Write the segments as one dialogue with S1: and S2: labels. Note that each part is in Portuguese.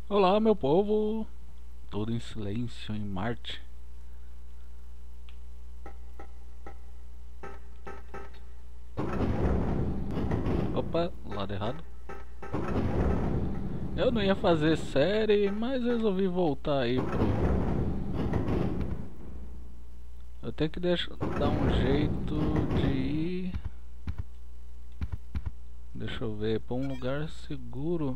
S1: Olá, meu povo! Tudo em silêncio em Marte. Opa, lado errado. Eu não ia fazer série, mas resolvi voltar aí pro. Eu tenho que dar um jeito de ir. Deixa eu ver, pra um lugar seguro.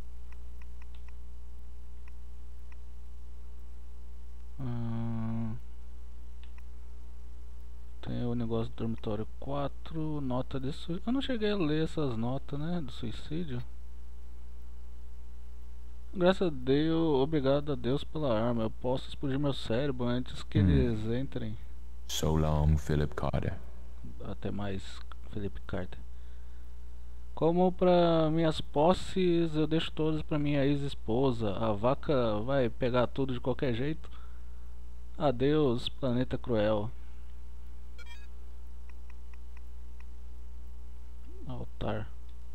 S1: Tem o negócio do dormitório 4, nota de suicídio. Eu não cheguei a ler essas notas, né? Do suicídio. Graças a Deus, obrigado a Deus pela arma. Eu posso explodir meu cérebro antes que eles entrem.
S2: So long, Philip Carter.
S1: Até mais, Felipe Carter. Como para minhas posses, eu deixo todas para minha ex-esposa. A vaca vai pegar tudo de qualquer jeito. Adeus, planeta cruel. Altar.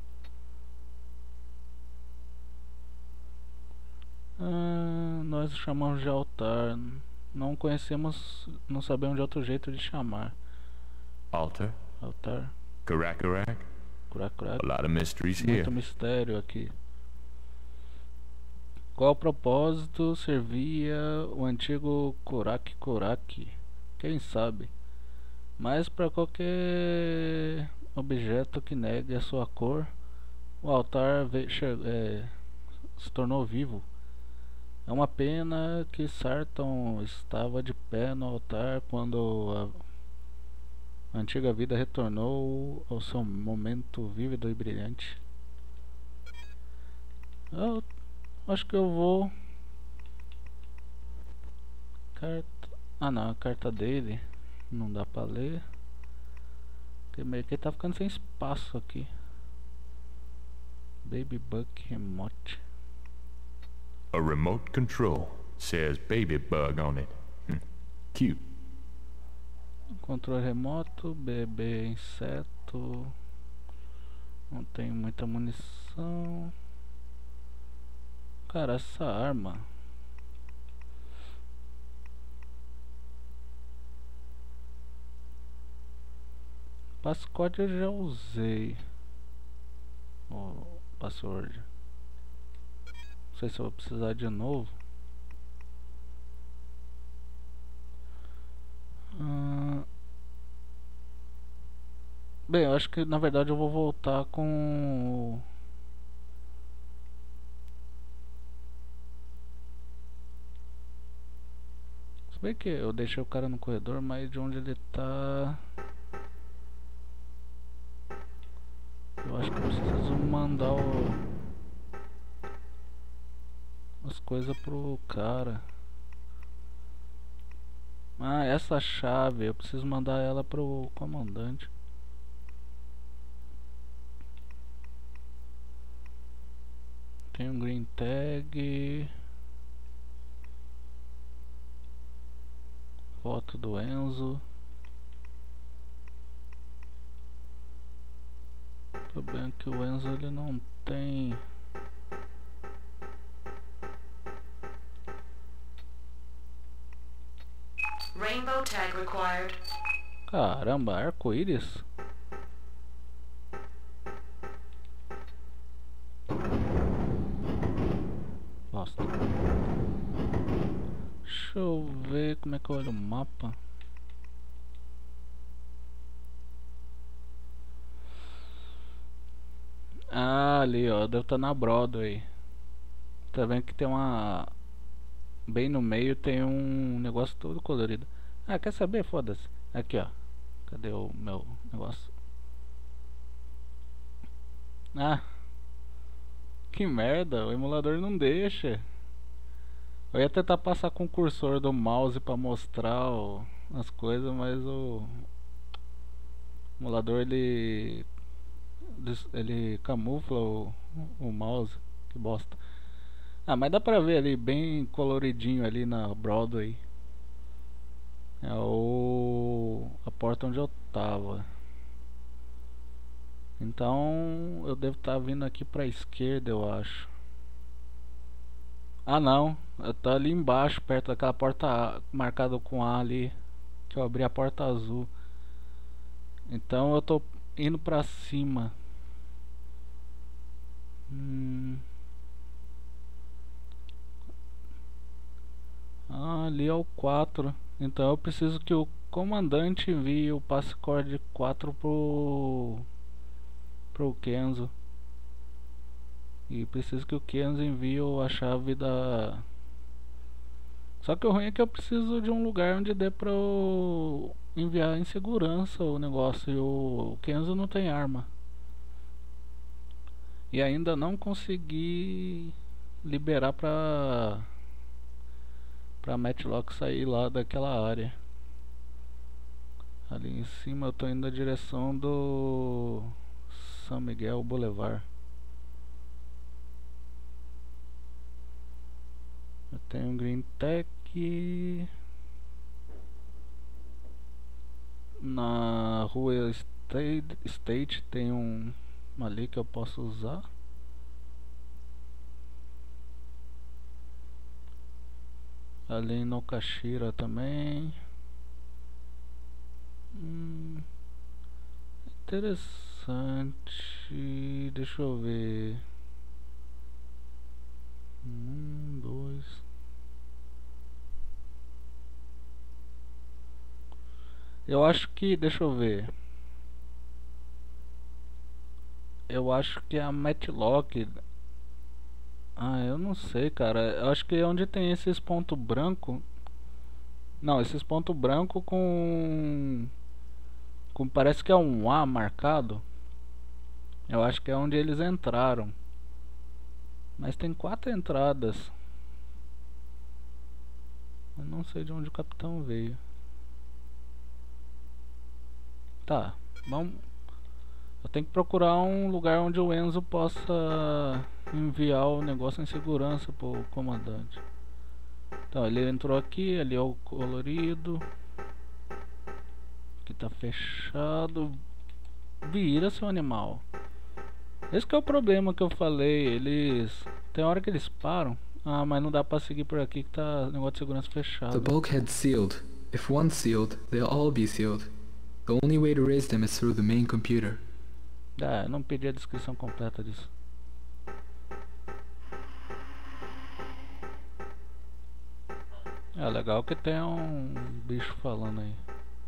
S1: Nós chamamos de altar. Não conhecemos, não sabemos de outro jeito de chamar.
S2: Altar?
S1: Altar.
S2: Karak?
S1: Curac, curac.
S2: A lot of mysteries here.
S1: Muito mistério aqui. Qual propósito servia o antigo Korak? Quem sabe? Mas para qualquer objeto que negue a sua cor, o altar se tornou vivo. É uma pena que Sarton estava de pé no altar quando a antiga vida retornou ao seu momento vívido e brilhante. Eu acho que eu vou. Carta. Ah não, a carta dele não dá pra ler. Porque meio que ele tá ficando sem espaço aqui. Baby Buck Remote.
S2: A remote control. Says baby bug on it. Cute.
S1: Controle remoto, bebê inseto. Não tem muita munição. Cara, essa arma. Passcode eu já usei. O password. Não sei se eu vou precisar de novo. Bem, eu acho que na verdade eu vou voltar com. Se bem que eu deixei o cara no corredor, mas de onde ele tá. Eu acho que eu preciso mandar as coisas pro cara. Ah, essa chave, eu preciso mandar ela pro comandante. Tem um green tag. Foto do Enzo. Tô bem que o Enzo ele não tem.
S3: Rainbow tag required.
S1: Caramba, arco-íris? Bosta. Deixa eu ver como é que eu olho o mapa. Ah, ali ó, deve estar na Broadway. Tá vendo que tem uma. Bem no meio tem um negócio todo colorido. Ah, quer saber? Foda-se. Aqui ó. Cadê o meu negócio? Ah, que merda, o emulador não deixa. Eu ia tentar passar com o cursor do mouse pra mostrar as coisas, mas o emulador ele camufla o mouse. Que bosta. Ah, mas dá pra ver ali bem coloridinho ali na Broadway. É a porta onde eu tava. Então eu devo estar vindo aqui pra esquerda, eu acho. Ah não, eu tô ali embaixo, perto daquela porta marcada com A ali, que eu abri a porta azul. Então eu tô indo pra cima. Ali é o 4. Então eu preciso que o comandante envie o passcode 4 pro Kenzo. E preciso que o Kenzo envie a chave da... Só que o ruim é que eu preciso de um lugar onde dê pra eu enviar em segurança o negócio. E o Kenzo não tem arma. E ainda não consegui liberar pra Matlock sair lá daquela área. Ali em cima eu tô indo na direção do São Miguel Boulevard. Eu tenho um Green Tech. Na rua State tem uma ali que eu posso usar. Ali no Caxira também. Interessante. Deixa eu ver. 2. Eu acho que, deixa eu ver. Eu acho que a Matlock. Eu não sei, cara. Eu acho que é onde tem esses pontos branco. Não, esses pontos branco com parece que é um A marcado. Eu acho que é onde eles entraram. Mas tem 4 entradas. Eu não sei de onde o capitão veio. Tá, vamos. Eu tenho que procurar um lugar onde o Enzo possa enviar o negócio em segurança pro comandante. Então, ele entrou aqui, ali é o colorido. Aqui tá fechado. Vira, seu animal. Esse que é o problema que eu falei. Eles... Tem hora que eles param. Mas não dá pra seguir por aqui que tá negócio de segurança fechado.
S4: The bulkhead's sealed. If one's sealed, they'll all be sealed. The only way to raise them is through the main computer.
S1: Eu não pedi a descrição completa disso. É legal que tem um bicho falando aí.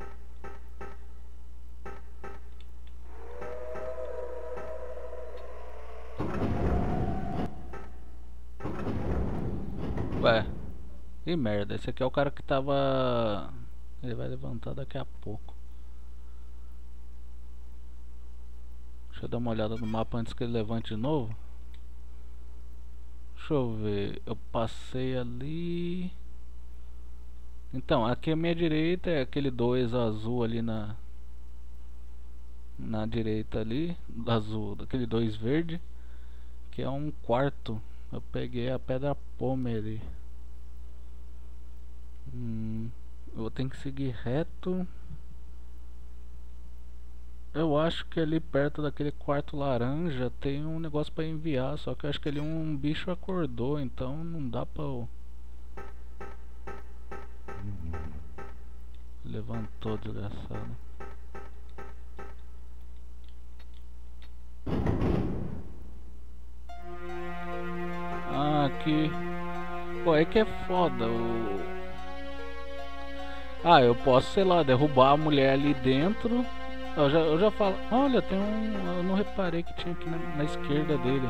S1: Ué, que merda, esse aqui é o cara que tava... Ele vai levantar daqui a pouco. Deixa eu dar uma olhada no mapa antes que ele levante de novo. Deixa eu ver, eu passei ali. Então, aqui à minha direita é aquele 2 azul ali na direita ali, azul, daquele 2 verde, que é um quarto. Eu peguei a pedra pome ali. Eu vou ter que seguir reto. Eu acho que ali perto daquele quarto laranja tem um negócio pra enviar, só que eu acho que ali um bicho acordou, então não dá pra eu... Levantou, desgraçado. Aqui. Pô, é que é foda eu posso, sei lá, derrubar a mulher ali dentro. Eu já falo. Olha, tem um... Eu não reparei que tinha aqui na esquerda dele.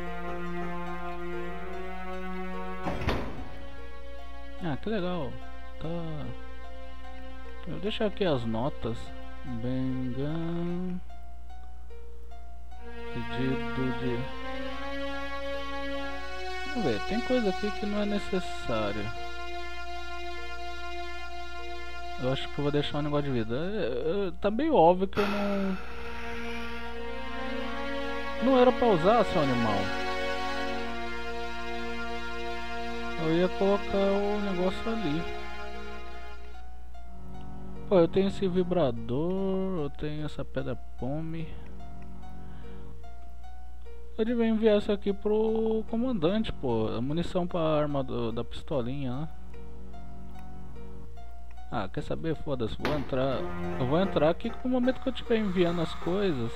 S1: Que legal. Tá... Eu deixo aqui as notas. Bengan. Pedido de... Vamos ver, tem coisa aqui que não é necessária. Eu acho que eu vou deixar um negócio de vida. Tá meio óbvio que eu não... Não era pra usar, seu animal. Eu ia colocar o negócio ali. Pô, eu tenho esse vibrador, eu tenho essa pedra pome. Eu devia enviar isso aqui pro comandante, pô. A munição pra arma da pistolinha, né? Ah, quer saber? Foda-se, vou entrar. Eu vou entrar aqui que no momento que eu estiver enviando as coisas,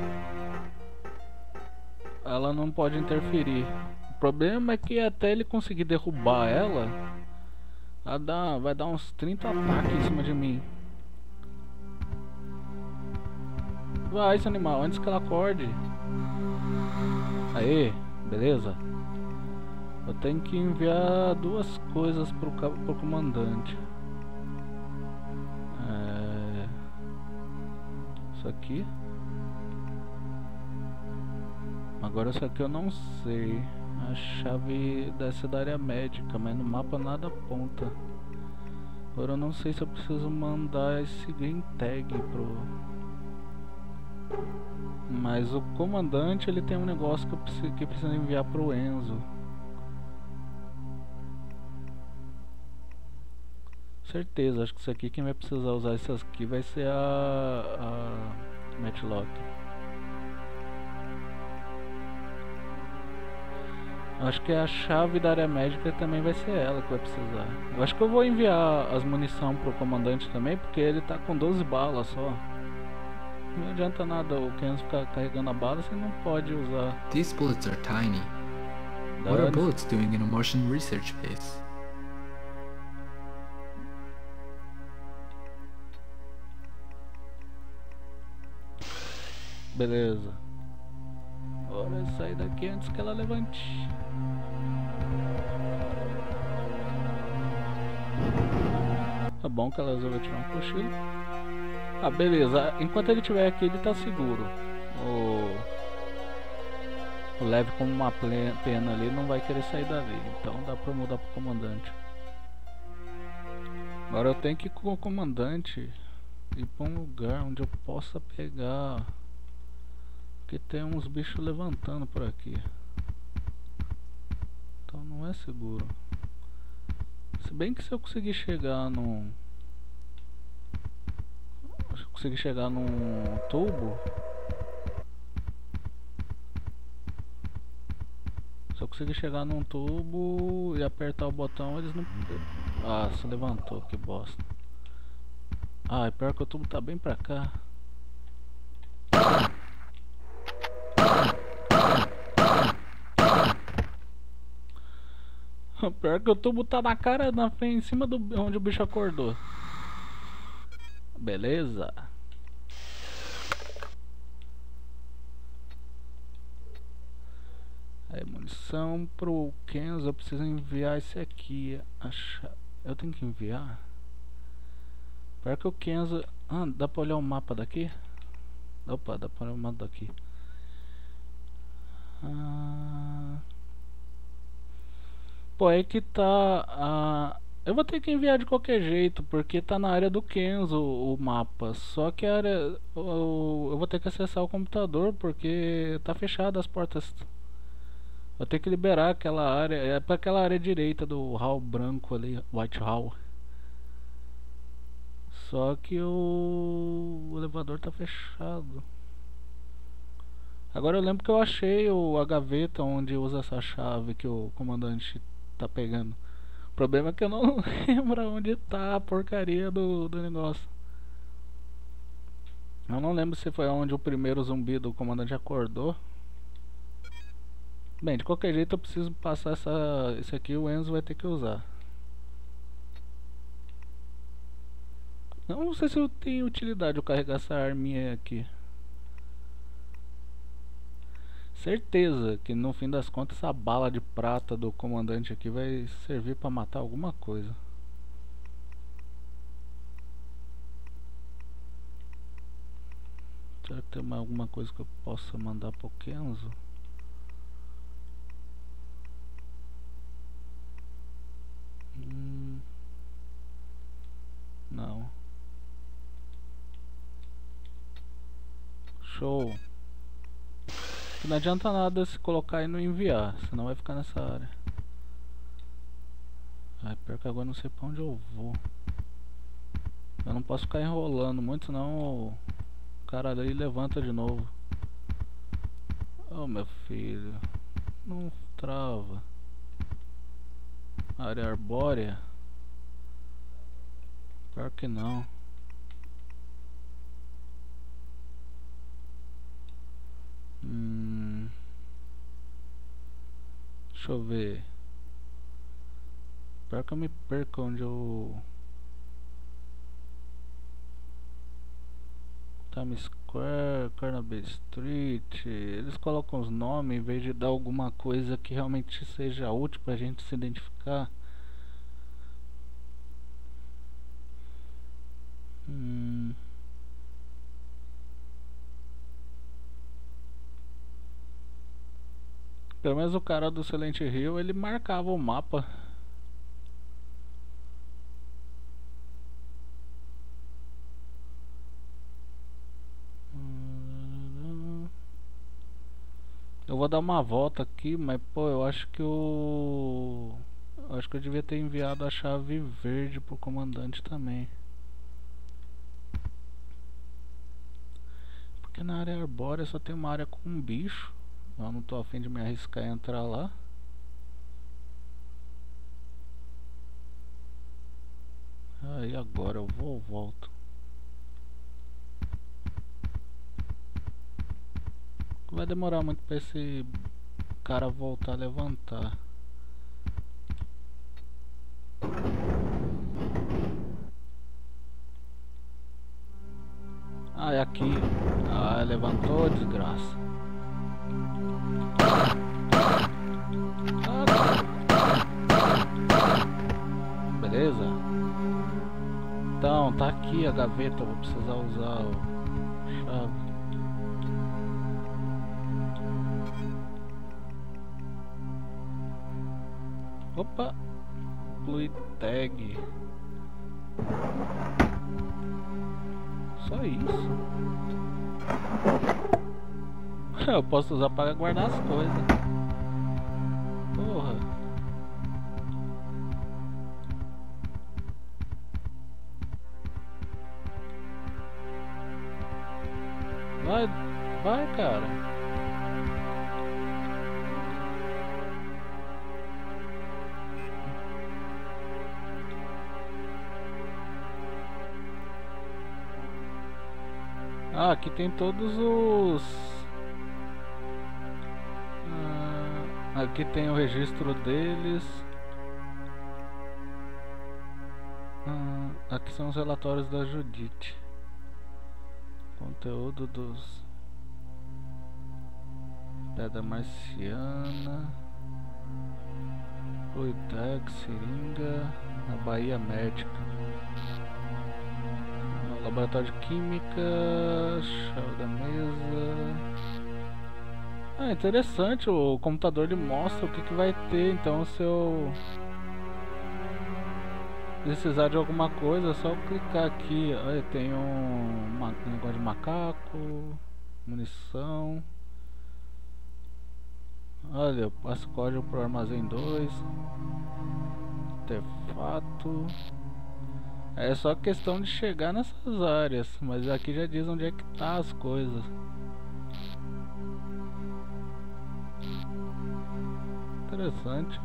S1: ela não pode interferir. O problema é que até ele conseguir derrubar ela, vai dar uns 30 ataques em cima de mim. Vai, esse animal, antes que ela acorde. Aê, beleza. Eu tenho que enviar duas coisas pro comandante. Isso aqui. Agora isso aqui eu não sei. A chave dessa da área médica, mas no mapa nada aponta. Agora eu não sei se eu preciso mandar esse green tag pro... Mas o comandante, ele tem um negócio que precisa enviar pro Enzo. Certeza, acho que isso aqui, quem vai precisar usar essas aqui vai ser a Matlock. Acho que a chave da área médica também vai ser ela que vai precisar. Eu acho que eu vou enviar as munição pro comandante também, porque ele tá com 12 balas só. Não adianta nada o Kenzo ficar carregando a bala, você não pode usar.
S4: These bullets are tiny. What are bullets doing in a Martian research base?
S1: Beleza. Bora sair daqui antes que ela levante. Tá bom que ela resolveu tirar um cochilo. Ah, beleza. Enquanto ele estiver aqui, ele tá seguro. O leve como uma pena ali não vai querer sair dali. Então dá pra mudar pro comandante. Agora eu tenho que ir com o comandante ir pra um lugar onde eu possa pegar. Porque tem uns bichos levantando por aqui. Então não é seguro. Se bem que se eu conseguir chegar num... Se eu conseguir chegar num tubo... Se eu conseguir chegar num tubo e apertar o botão, eles não... Ah, se levantou, que bosta. Ah, é pior que o tubo tá bem pra cá. Pior que o tubo tá na cara, na frente, em cima do onde o bicho acordou. Beleza. Aí, munição pro Kenzo, eu preciso enviar esse aqui. Eu tenho que enviar? Pior que o Kenzo... Ah, dá pra olhar o mapa daqui? Opa, dá pra olhar o mapa daqui. Pô, é que tá... eu vou ter que enviar de qualquer jeito, porque tá na área do Kenzo o mapa. Só que a área... Eu vou ter que acessar o computador, porque tá fechado as portas. Eu tenho que liberar aquela área. É pra aquela área direita do hall branco ali, White Hall. Só que o elevador tá fechado. Agora eu lembro que eu achei a gaveta onde usa essa chave que o comandante tá pegando. O problema é que eu não lembro onde tá a porcaria do negócio. Eu não lembro se foi onde o primeiro zumbi do comandante acordou. Bem, de qualquer jeito eu preciso passar esse aqui, o Enzo vai ter que usar. Não sei se eu tenho utilidade eu carregar essa arminha aqui. Certeza que no fim das contas essa bala de prata do comandante aqui vai servir pra matar alguma coisa. Será que tem alguma coisa que eu possa mandar pro Kenzo? Não. Show. Não adianta nada se colocar e não enviar, senão vai ficar nessa área. Ai, pior que agora não sei pra onde eu vou. Eu não posso ficar enrolando muito, senão o cara ali levanta de novo. Oh, meu filho, não trava. Área arbórea? Pior que não. Deixa eu ver. Pior que eu me perco onde eu... Times Square, Carnaby Street. Eles colocam os nomes em vez de dar alguma coisa que realmente seja útil pra gente se identificar. Pelo menos o cara do Silent Hill, ele marcava o mapa. Eu vou dar uma volta aqui, mas pô, eu acho que eu devia ter enviado a chave verde pro comandante também. Porque na área arbórea só tem uma área com um bicho. Eu não tô a fim de me arriscar a entrar lá. Aí agora eu vou ou volto? Vai demorar muito pra esse cara voltar a levantar. Ah, é aqui. Ah, levantou, desgraça. Beleza. Então, tá aqui a gaveta. Eu vou precisar usar a chave. Opa! Fluid tag. Só isso. Eu posso usar para guardar as coisas. Porra. Vai, cara. Ah, aqui tem todos os... aqui tem o registro deles. Aqui são os relatórios da Judite. Conteúdo dos... Pedra Marciana, Fluidex, Seringa, na Bahia Médica, Laboratório de Química, chave da mesa. Ah, interessante, o computador ele mostra o que vai ter, então se eu precisar de alguma coisa é só clicar aqui. Olha, tem um negócio de macaco, munição. Olha, eu passo código pro armazém 2. Artefato. É só questão de chegar nessas áreas, mas aqui já diz onde é que tá as coisas. Interessante.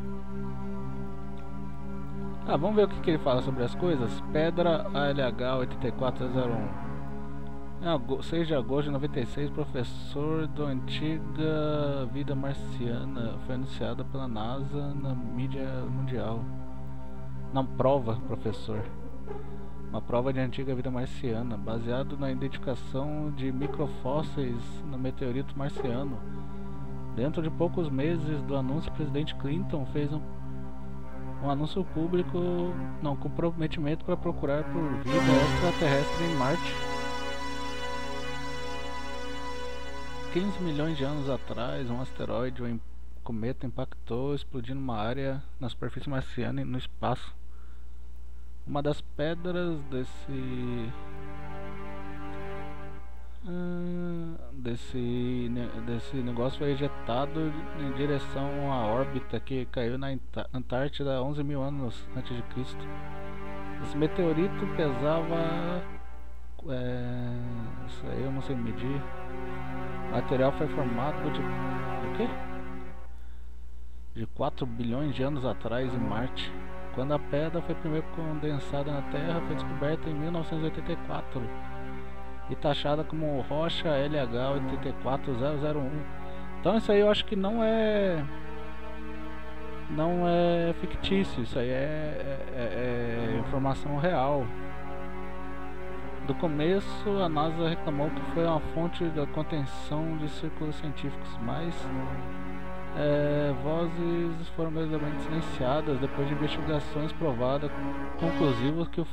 S1: Ah, vamos ver o que ele fala sobre as coisas. Pedra ALH 8401. 6 de agosto de 96, professor da antiga vida marciana. Foi anunciada pela NASA na mídia mundial. Não, prova, professor. Uma prova de antiga vida marciana, baseado na identificação de microfósseis no meteorito marciano. Dentro de poucos meses do anúncio, o presidente Clinton fez um anúncio público, com comprometimento para procurar por vida extraterrestre em Marte. 15 milhões de anos atrás, um asteroide ou cometa impactou, explodindo uma área na superfície marciana e no espaço. Uma das pedras desse negócio foi ejetado em direção à órbita que caiu na Antártida há 11 mil anos antes de Cristo. Esse meteorito pesava... isso aí eu não sei medir. O material foi formado de quê? De 4 bilhões de anos atrás em Marte, quando a pedra foi primeiro condensada na Terra, foi descoberta em 1984 e taxada como rocha LH 84001. Então isso aí eu acho que não é fictício, isso aí é informação real. Do começo a NASA reclamou que foi uma fonte da contenção de círculos científicos, mas vozes foram gradualmente silenciadas depois de investigações provadas conclusivas que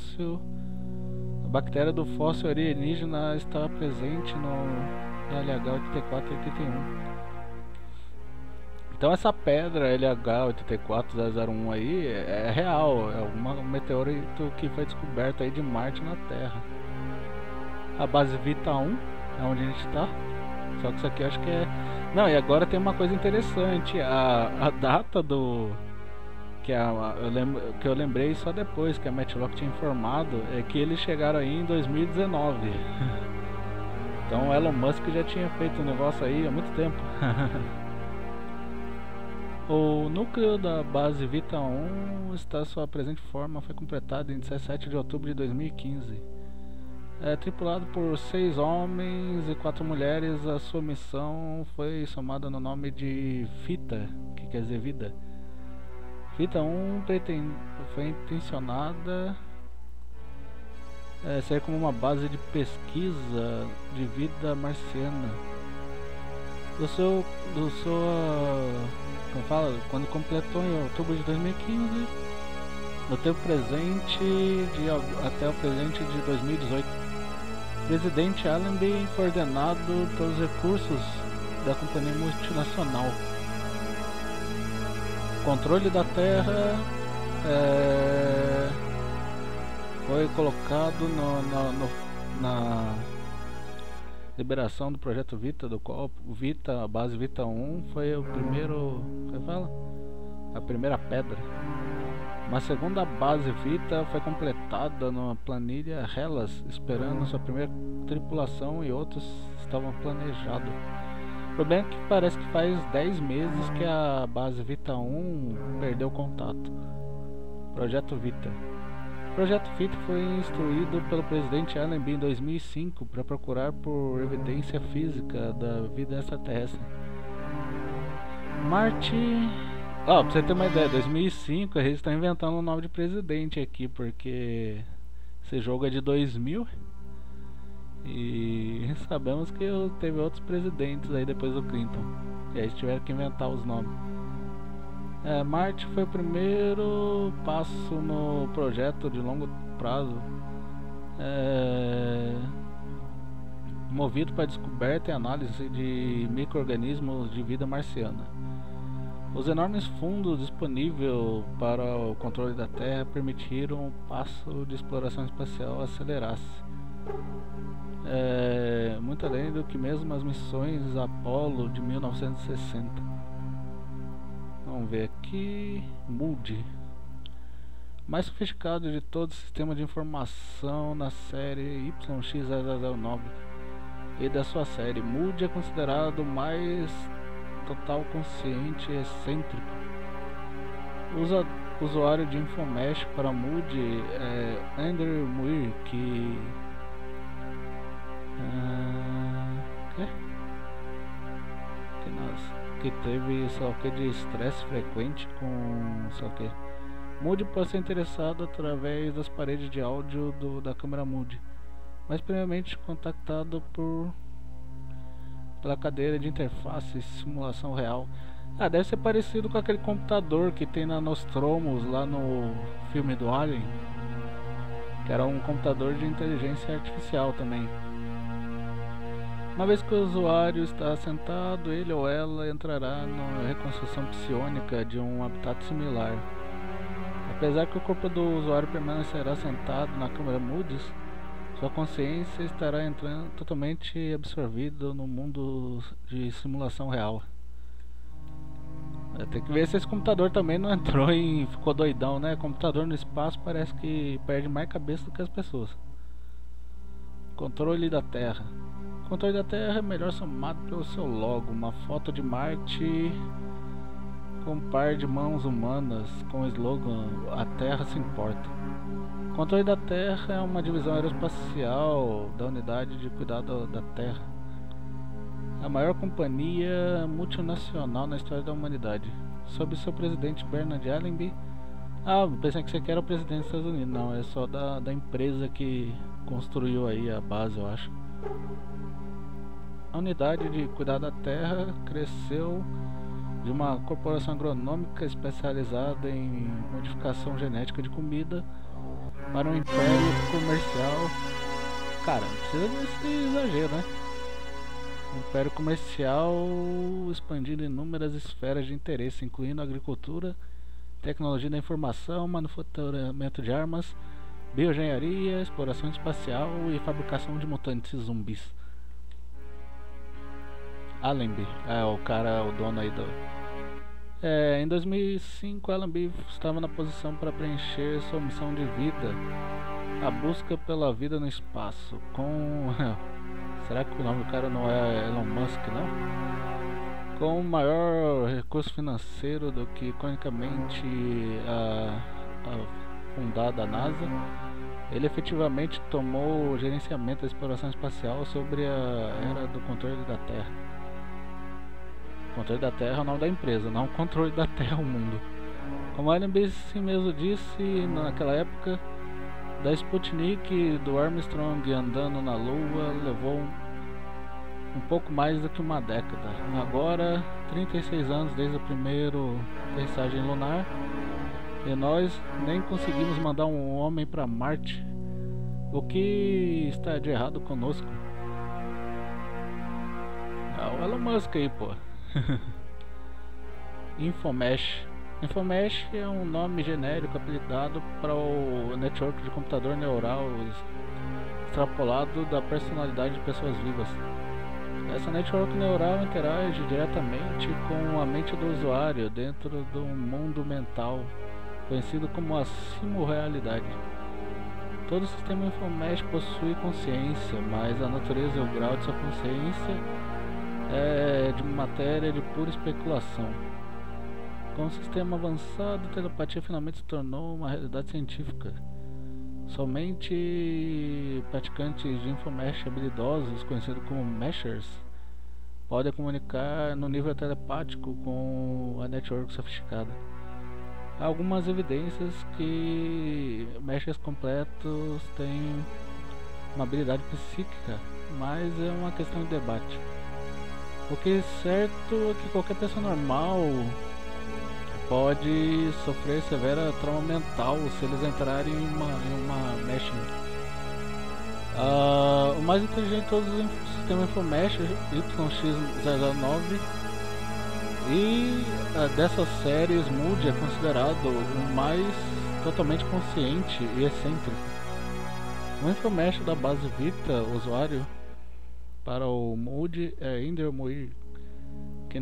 S1: a bactéria do fóssil alienígena estava presente no LH8481. Então essa pedra LH8401 aí é real, é um meteorito que foi descoberto aí de Marte na Terra. A base Vita 1 é onde a gente está, só que isso aqui eu acho que é... Não, e agora tem uma coisa interessante, a data do... que eu lembrei só depois que a Matlock tinha informado, é que eles chegaram aí em 2019. Então o Elon Musk já tinha feito um negócio aí há muito tempo. O núcleo da base Vita 1 está sua presente forma, foi completado em 17 de outubro de 2015. É tripulado por 6 homens e 4 mulheres. A sua missão foi somada no nome de Fita, que quer dizer vida. Vita 1 foi intencionada ser como uma base de pesquisa de vida marciana. Quando completou em outubro de 2015, no tempo presente até o presente de 2018, o presidente Allenby foi ordenado pelos recursos da companhia multinacional. O controle da Terra foi colocado na liberação do projeto Vita, do qual a base Vita 1 foi o primeiro, a primeira pedra. Uma segunda base Vita foi completada na planilha Hellas, esperando sua primeira tripulação, e outros estavam planejados. O problema é que parece que faz 10 meses que a base Vita 1 perdeu contato. Projeto Vita. O projeto Vita foi instruído pelo presidente Allenby em 2005 para procurar por evidência física da vida extraterrestre. Marte... pra você ter uma ideia, 2005 eles estão inventando um nome de presidente aqui, porque esse jogo é de 2000 e sabemos que teve outros presidentes aí depois do Clinton, e aí tiveram que inventar os nomes. Marte foi o primeiro passo no projeto de longo prazo, movido para a descoberta e análise de micro-organismos de vida marciana. Os enormes fundos disponíveis para o controle da Terra permitiram o passo de exploração espacial acelerasse, muito além do que mesmo as missões Apollo de 1960. Vamos ver aqui. Moody, mais sofisticado de todo o sistema de informação na série YX009 e da sua série. Moody é considerado o mais total consciente e excêntrico. O usuário de Infomesh para Moody é Andrew Muir, que teve só que de estresse frequente com só que Moody pode ser interessado através das paredes de áudio da câmera Moody, mas primeiramente contactado pela cadeira de interface e simulação real. Deve ser parecido com aquele computador que tem na Nostromos lá no filme do Alien, que era um computador de inteligência artificial também. Uma vez que o usuário está sentado, ele ou ela entrará na reconstrução psionica de um habitat similar. Apesar que o corpo do usuário permanecerá sentado na câmera Moody, sua consciência estará entrando totalmente absorvida no mundo de simulação real. Tem que ver se esse computador também não entrou e ficou doidão, né? Computador no espaço parece que perde mais cabeça do que as pessoas. Controle da Terra. O controle da Terra é melhor somado pelo seu logo, uma foto de Marte com um par de mãos humanas com o slogan "A Terra se importa". O controle da Terra é uma divisão aeroespacial da Unidade de Cuidado da Terra, a maior companhia multinacional na história da humanidade, sob seu presidente Bernard Allenby. Pensei que você quer o presidente dos Estados Unidos. Não, é só da empresa que construiu aí a base, eu acho. A Unidade de Cuidado da Terra cresceu de uma corporação agronômica especializada em modificação genética de comida para um império comercial. Cara, não precisa desse exagero, né? Um império comercial expandindo inúmeras esferas de interesse, incluindo agricultura, tecnologia da informação, manufaturamento de armas, bioengenharia, exploração espacial e fabricação de mutantes zumbis. Allenby é o cara, o dono aí do... em 2005, Allenby estava na posição para preencher sua missão de vida, a busca pela vida no espaço, com... Será que o nome do cara não é Elon Musk, não? Com o maior recurso financeiro do que iconicamente a fundada NASA, ele efetivamente tomou o gerenciamento da exploração espacial sobre a era do controle da Terra. O controle da Terra é o nome da empresa, não o controle da Terra, o mundo. Como Allenby assim mesmo disse naquela época, da Sputnik do Armstrong andando na Lua levou um pouco mais do que uma década. Agora, 36 anos desde a primeira aterrissagem lunar, e nós nem conseguimos mandar um homem para Marte. O que está de errado conosco? O Elon Musk aí, pô. Infomesh. Infomesh é um nome genérico apelidado para o network de computador neural extrapolado da personalidade de pessoas vivas. Essa network neural interage diretamente com a mente do usuário dentro do mundo mental, conhecido como a simulrealidade. Todo sistema Infomesh possui consciência, mas a natureza e o grau de sua consciência é de matéria de pura especulação. Com um sistema avançado, a telepatia finalmente se tornou uma realidade científica. Somente praticantes de Infomesh habilidosos, conhecidos como Meshers, podem comunicar no nível telepático com a network sofisticada. Há algumas evidências que Meshers completos têm uma habilidade psíquica, mas é uma questão de debate. O que é certo é que qualquer pessoa normal pode sofrer severa trauma mental se eles entrarem em uma mesh. O mais inteligente de todos os sistemas Infomesh, YX009, e dessas séries Mood é considerado o mais totalmente consciente e excêntrico. O Infomesh da base Vita usuário para o Mood é Inder Muir, que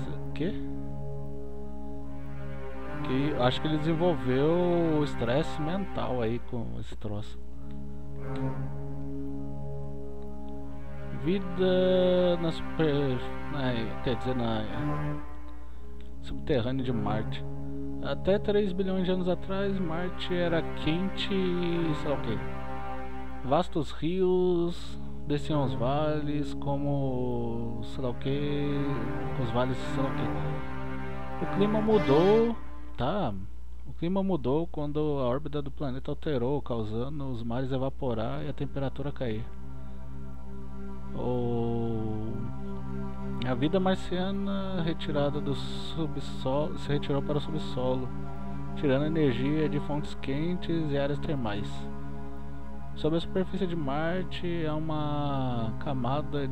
S1: acho que ele desenvolveu o estresse mental aí com esse troço. Vida na subterrânea de Marte. Até 3 bilhões de anos atrás, Marte era quente e sei lá o que. Vastos rios desciam os vales como sei lá o que, os vales sei lá o que. O clima mudou. O clima mudou quando a órbita do planeta alterou, causando os mares evaporar e a temperatura cair. A vida marciana retirada do subsolo se retirou para o subsolo, tirando energia de fontes quentes e áreas termais. Sob a superfície de Marte há uma camada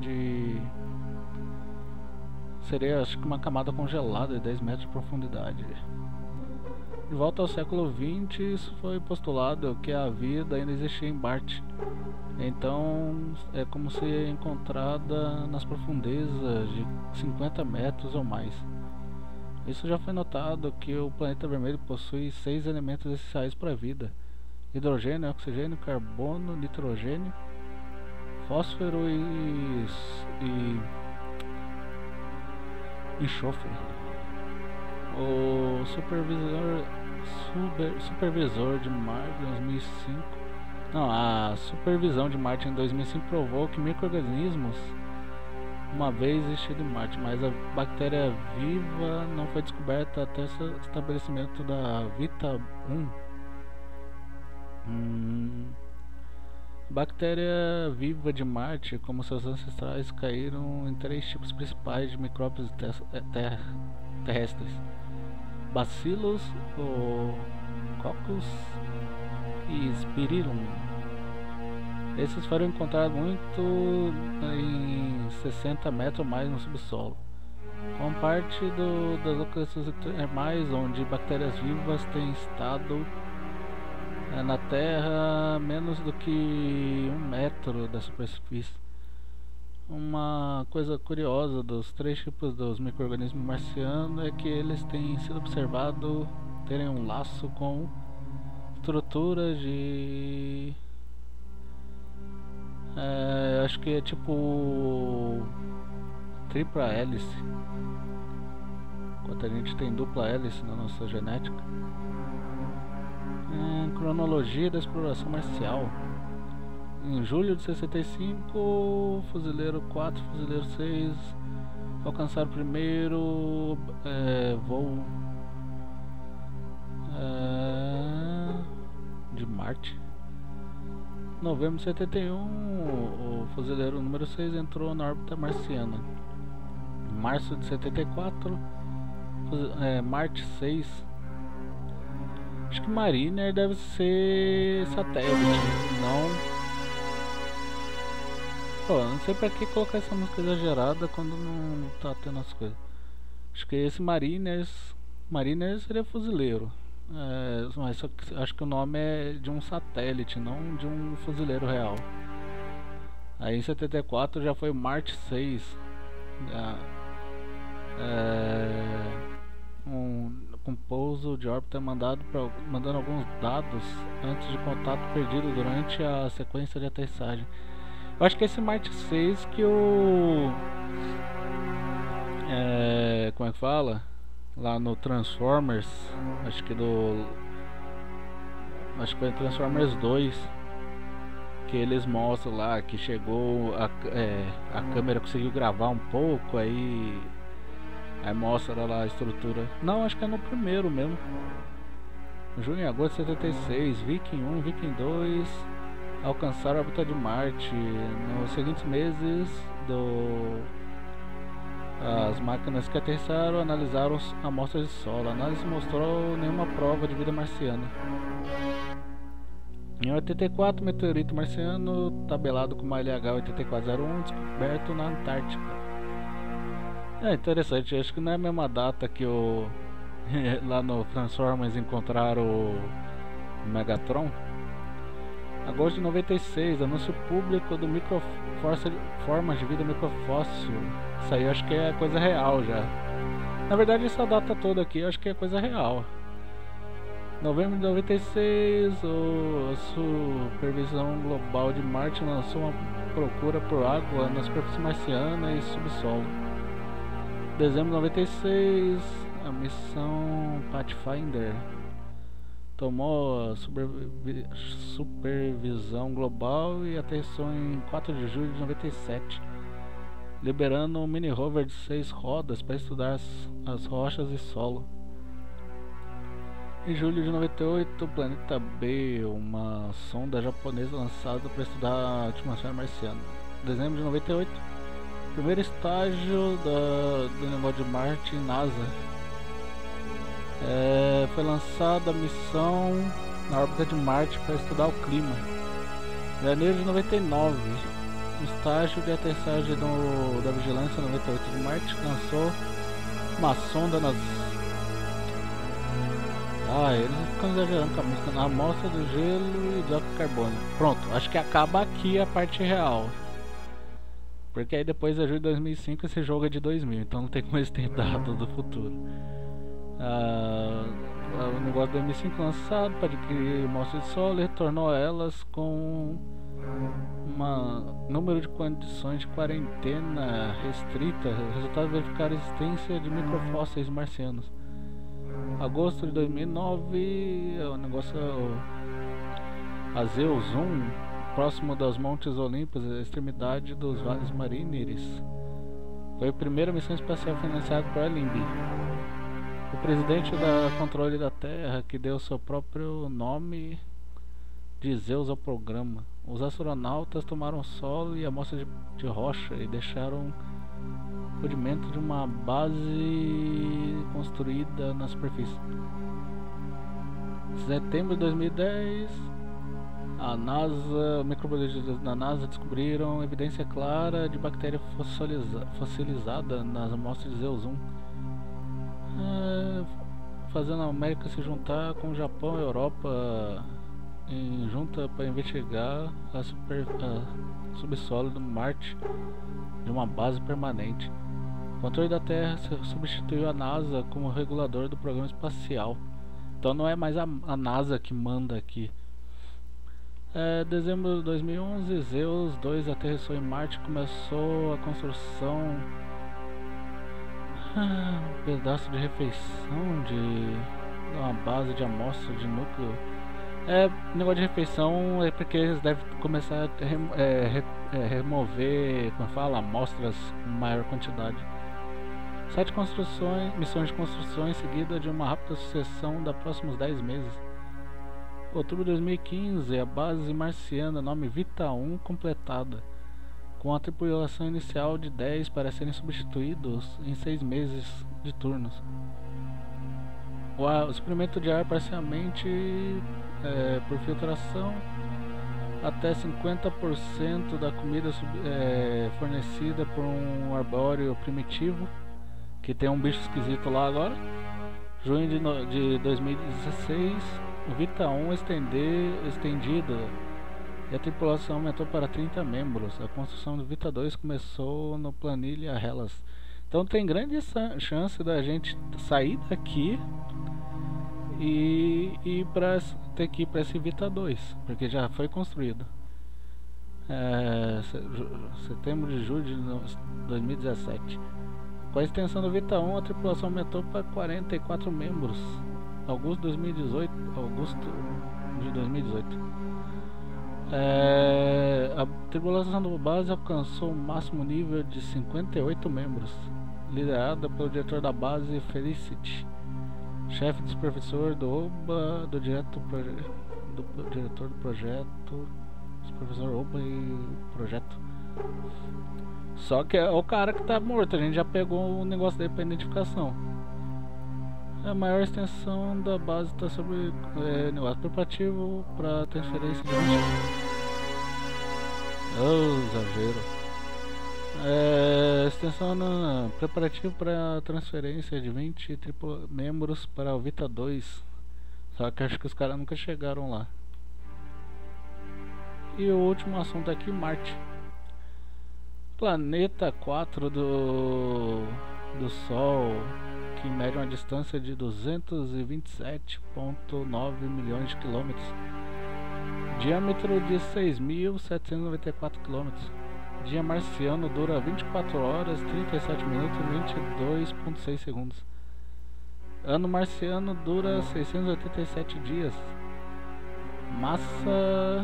S1: seria acho que uma camada congelada de 10 metros de profundidade. De volta ao século XX, isso foi postulado que a vida ainda existia em Marte. Então é como se encontrada nas profundezas de 50 metros ou mais. Isso já foi notado que o planeta vermelho possui 6 elementos essenciais para a vida: hidrogênio, oxigênio, carbono, nitrogênio, fósforo e enxofre. O supervisor de Marte em 2005. Não, a supervisão de Marte em 2005 provou que micro-organismos uma vez existiram em Marte, mas a bactéria viva não foi descoberta até o estabelecimento da Vita 1. Bactéria viva de Marte, como seus ancestrais, caíram em 3 tipos principais de micróbios terrestres: Bacillus, o Coccus e Spirillum. Esses foram encontrados muito em 60 metros ou mais no subsolo, como parte das localizações termais onde bactérias vivas têm estado na Terra menos do que 1 metro da superfície. Uma coisa curiosa dos 3 tipos dos micro-organismos marcianos é que eles têm sido observados terem um laço com estruturas de... acho que é tipo tripla hélice, enquanto a gente tem dupla hélice na nossa genética. Cronologia da exploração marcial. Em julho de 65, Fuzileiro 4 e Fuzileiro 6 alcançaram o primeiro voo de Marte. Em novembro de 71, o Fuzileiro número 6 entrou na órbita marciana. Em março de 74, Marte 6. Acho que Mariner deve ser satélite, não... Pô, não sei pra que colocar essa música exagerada quando não tá tendo as coisas. Acho que esse Mariner seria fuzileiro. Mas só que acho que o nome é de um satélite, não de um fuzileiro real. Aí em 74 já foi o Marte 6. Com pouso de órbita mandando alguns dados antes de contato perdido durante a sequência de aterrissagem. Eu acho que esse Marte 6 que como é que fala? Lá no Transformers, acho que foi Transformers 2 que eles mostram lá que chegou a câmera conseguiu gravar um pouco, aí mostra lá a estrutura. Não, acho que é no primeiro mesmo. Junho e agosto de 76, Viking 1 e Viking 2 alcançaram a órbita de Marte. Nos seguintes meses, as máquinas que aterrissaram analisaram amostras de solo. A análise mostrou nenhuma prova de vida marciana. Em 84, meteorito marciano tabelado como LH 8401 descoberto na Antártica. É interessante, acho que não é a mesma data que lá no Transformers encontraram o Megatron. Agosto de 96, anúncio público do formas de vida microfóssil. Isso aí eu acho que é coisa real já. Na verdade essa data toda aqui eu acho que é coisa real. Novembro de 96, a Supervisão Global de Marte lançou uma procura por água na superfície marciana e subsolo. Dezembro de 96, a missão Pathfinder tomou a supervisão global e aterrissou em 4 de julho de 97, liberando um mini rover de 6 rodas para estudar as rochas e solo. Em julho de 98, o Planeta B, uma sonda japonesa lançada para estudar a atmosfera marciana. Dezembro de 98, primeiro estágio do negócio de Marte em NASA. Foi lançada a missão na órbita de Marte para estudar o clima. Janeiro de 99, o estágio de aterrissagem da Vigilância 98 de Marte lançou uma sonda nas... eles ficam exagerando com a música. Na amostra do gelo e dióxido de carbono. Pronto, acho que acaba aqui a parte real. Porque aí depois de julho de 2005 esse jogo é de 2000, então não tem como eles terem dado do futuro. O negócio de 2005 lançado para adquirir amostras de solo e retornou a elas com número de condições de quarentena restrita. Resultado: verificar a existência de microfósseis marcianos. Agosto de 2009, o negócio a Zeus 1, próximo dos Montes Olímpicos, a extremidade dos Vales Marineris. Foi a primeira missão espacial financiada por Alimbi, o presidente da controle da Terra, que deu seu próprio nome de Zeus ao programa. Os astronautas tomaram o solo e amostras de rocha e deixaram o rudimento de uma base construída na superfície. Em setembro de 2010, microbiologistas da NASA descobriram evidência clara de bactéria fossilizada nas amostras de Zeus 1, fazendo a América se juntar com o Japão e a Europa junta para investigar a subsolo de Marte de uma base permanente. O controle da Terra substituiu a NASA como regulador do programa espacial. Então não é mais a NASA que manda aqui. Dezembro de 2011, Zeus 2 aterrissou em Marte e começou a construção um pedaço de refeição de uma base de amostra de núcleo. Negócio de refeição é porque eles devem começar a remover, como fala, amostras em maior quantidade. 7 missões de construção em seguida de uma rápida sucessão da próximos 10 meses. Outubro de 2015, a base marciana nome Vita 1 completada, com a tripulação inicial de 10 para serem substituídos em 6 meses de turnos. O suprimento de ar parcialmente por filtração, até 50% da comida fornecida por um arbóreo primitivo, que tem um bicho esquisito lá agora. Junho de 2016, o Vita 1 estendido e a tripulação aumentou para 30 membros. A construção do Vita 2 começou no Planilha Hellas. Então tem grande chance da gente sair daqui e ter que ir para esse Vita 2, porque já foi construído. Setembro de julho de 2017. Com a extensão do Vita 1, a tripulação aumentou para 44 membros. Agosto de 2018. A tripulação da base alcançou o máximo nível de 58 membros, liderada pelo diretor da base Felicity, chefe de supervisor do OBA, do diretor do projeto, supervisor OBA e projeto. Só que é o cara que tá morto, a gente já pegou o negócio dele para identificação. A maior extensão da base está sobre negócio preparativo para transferência de exagero. Extensão preparativo para transferência de 20 membros para o Vita 2. Só que acho que os caras nunca chegaram lá. E o último assunto aqui, Marte. Planeta 4 do Sol, que mede uma distância de 227,9 milhões de quilômetros, diâmetro de 6.794 quilômetros. Dia marciano dura 24 horas, 37 minutos e 22,6 segundos. Ano marciano dura 687 dias. Massa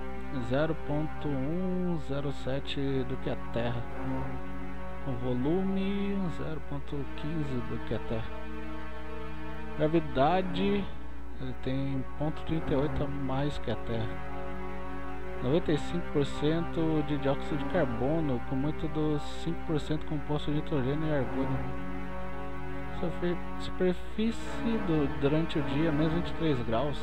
S1: 0,107 do que a Terra. O volume 0,15 do que a Terra. Gravidade, ele tem 0,38 a mais que a Terra. 95% de dióxido de carbono, com muito dos 5% composto de nitrogênio e argônio. Superfície durante o dia menos 23 graus.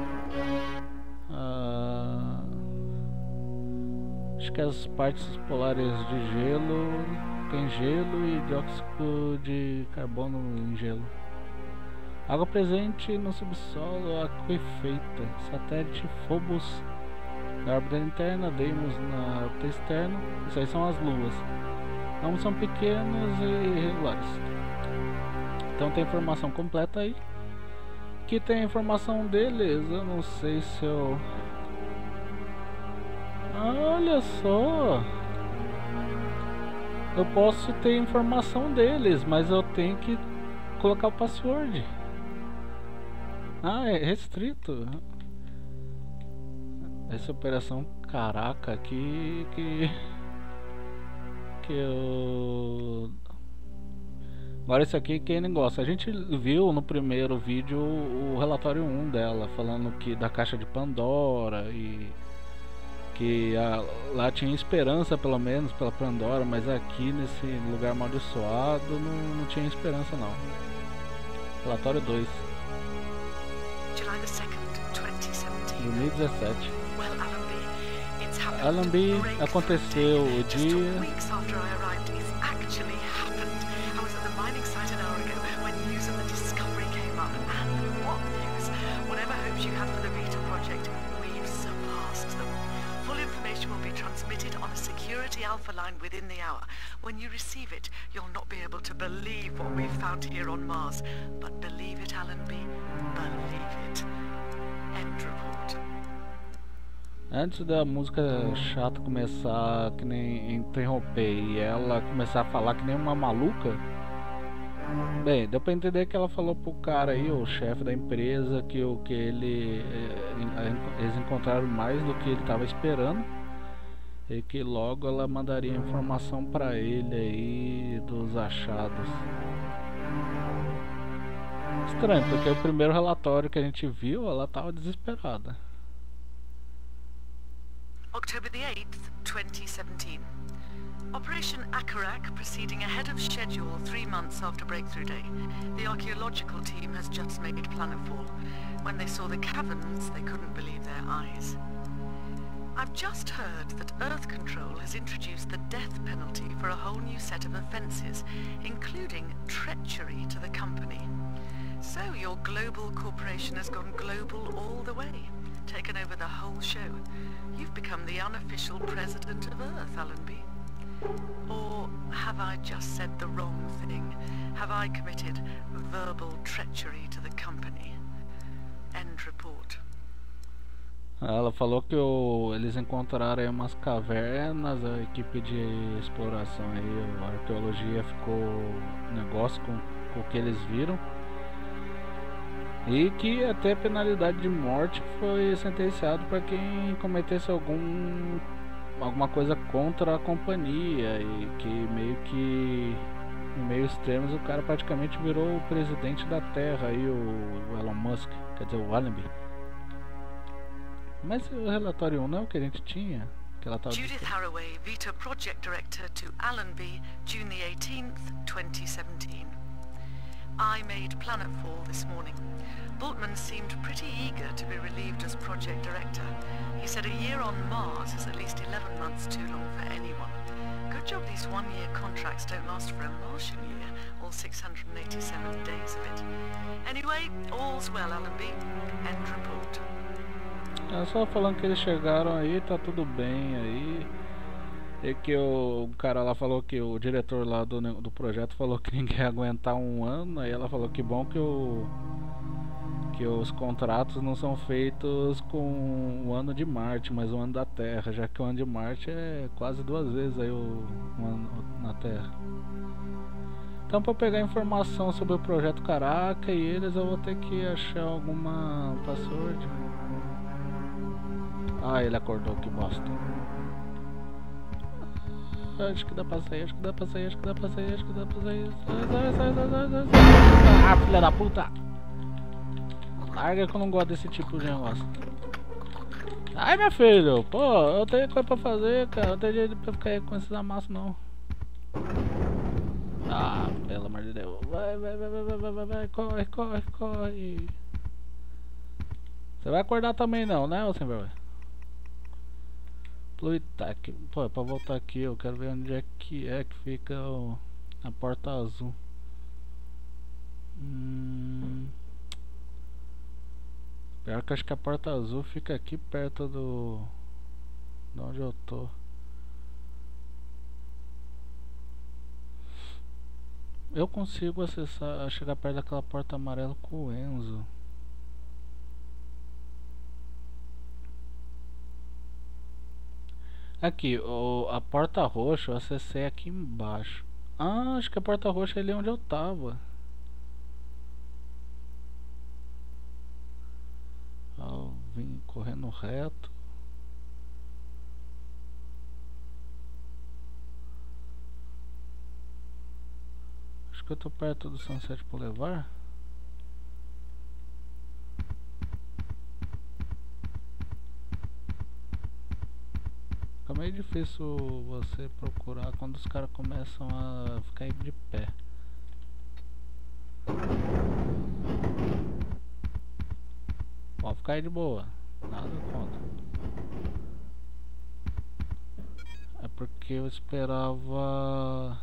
S1: Acho que as partes polares de gelo tem gelo e dióxido de carbono em gelo. Água presente no subsolo aquifeita. Satélite Phobos na órbita interna, Deimos na órbita externa. Isso aí são as luas. Ambos são pequenos e irregulares. Então tem informação completa aí. Aqui tem a informação deles. Eu não sei se eu... Olha só. Eu posso ter informação deles, mas eu tenho que colocar o password. Ah, é restrito. Essa operação, caraca, que eu... Agora isso aqui, que negócio. A gente viu no primeiro vídeo o relatório 1 dela, falando que da caixa de Pandora e que lá tinha esperança pelo menos pela Pandora, mas aqui nesse lugar amaldiçoado não tinha esperança não. Relatório 2.
S3: July the 2nd, 2017.
S1: 2017.
S3: Well, it's happened.
S1: Allenby, aconteceu o
S3: Just
S1: dia.
S3: 2 weeks after I arrived, it's actually happened. I was at the mining site an hour ago when news of the discovery came up. And what news? Whatever hopes you had for the Vita project, we've surpassed them. Full information will be transmitted on a security alpha line within the hour. When you receive it, you'll not be able to believe what we've found here on Mars. But believe it, Allenby. Believe it. End report.
S1: Antes da música chata começar, que nem interromper, e ela começar a falar que nem uma maluca. Bem, deu pra entender que ela falou pro cara aí, o chefe da empresa, que eles encontraram mais do que ele tava esperando. E que logo ela mandaria informação pra ele aí dos achados. Estranho, porque o primeiro relatório que a gente viu, ela tava desesperada.
S3: October the 8th, 2017. Operation Akarak proceeding ahead of schedule 3 months after Breakthrough Day. The archaeological team has just made planetfall. When they saw the caverns, they couldn't believe their eyes. I've just heard that Earth Control has introduced the death penalty for a whole new set of offences, including treachery to the company. So your global corporation has gone global all the way, taken over the whole show. You've become the unofficial president of Earth, Allenby. Or have I just said the wrong thing? Have I committed verbal treachery to the company? End report.
S1: Ela falou que eles encontraram aí umas cavernas, a equipe de exploração aí, a arqueologia ficou negócio com o que eles viram. E que até penalidade de morte foi sentenciado para quem cometesse alguma coisa contra a companhia, e que em meios termos o cara praticamente virou o presidente da Terra aí, o Elon Musk, quer dizer, o Allenby. Mas o relatório 1 não é o que a gente tinha? Que ela tava...
S3: Judith Haraway, Vita Project Director to Allenby, June the 18th, 2017. I made planetfall this morning. Bultmann seemed pretty eager to be relieved as project director. He said a year on Mars is at least 11 months too long for anyone. Good job these one-year contracts don't last for a Martian year, all 687 days of it. Anyway, all's well, Allenby. End report.
S1: É só falando que eles chegaram aí, tá tudo bem aí. E que o cara lá falou que o diretor lá do projeto falou que ninguém ia aguentar um ano. Aí ela falou que bom que os contratos não são feitos com o ano de Marte, mas o ano da Terra, já que o ano de Marte é quase 2 vezes aí o ano na Terra. Então, para pegar informação sobre o projeto Caraca e eles, eu vou ter que achar alguma password. Ah, ele acordou, que bosta. Acho que dá pra sair, acho que dá pra sair, acho que dá pra sair, acho que dá pra sair. Sai. Ah, filha da puta! Larga que eu não gosto desse tipo de negócio. Ai, meu filho! Pô, eu tenho coisa pra fazer, cara. Não tem jeito pra ficar aí com esses amassos, não. Ah, pelo amor de Deus. Vai, corre. Você vai acordar também não, né, ô sem vergonha? Puta que... Pô, pra voltar aqui eu quero ver onde é que fica a porta azul. Pior que eu acho que a porta azul fica aqui perto de onde eu tô. Eu consigo acessar, chegar perto daquela porta amarela com o Enzo. Aqui, a porta roxa eu acessei aqui embaixo. Ah, acho que a porta roxa é ali onde eu tava. Eu vim correndo reto. Acho que eu tô perto do Sunset Boulevard. Fica meio difícil você procurar quando os caras começam a ficar de pé. Pode ficar aí de boa, nada contra. É porque eu esperava...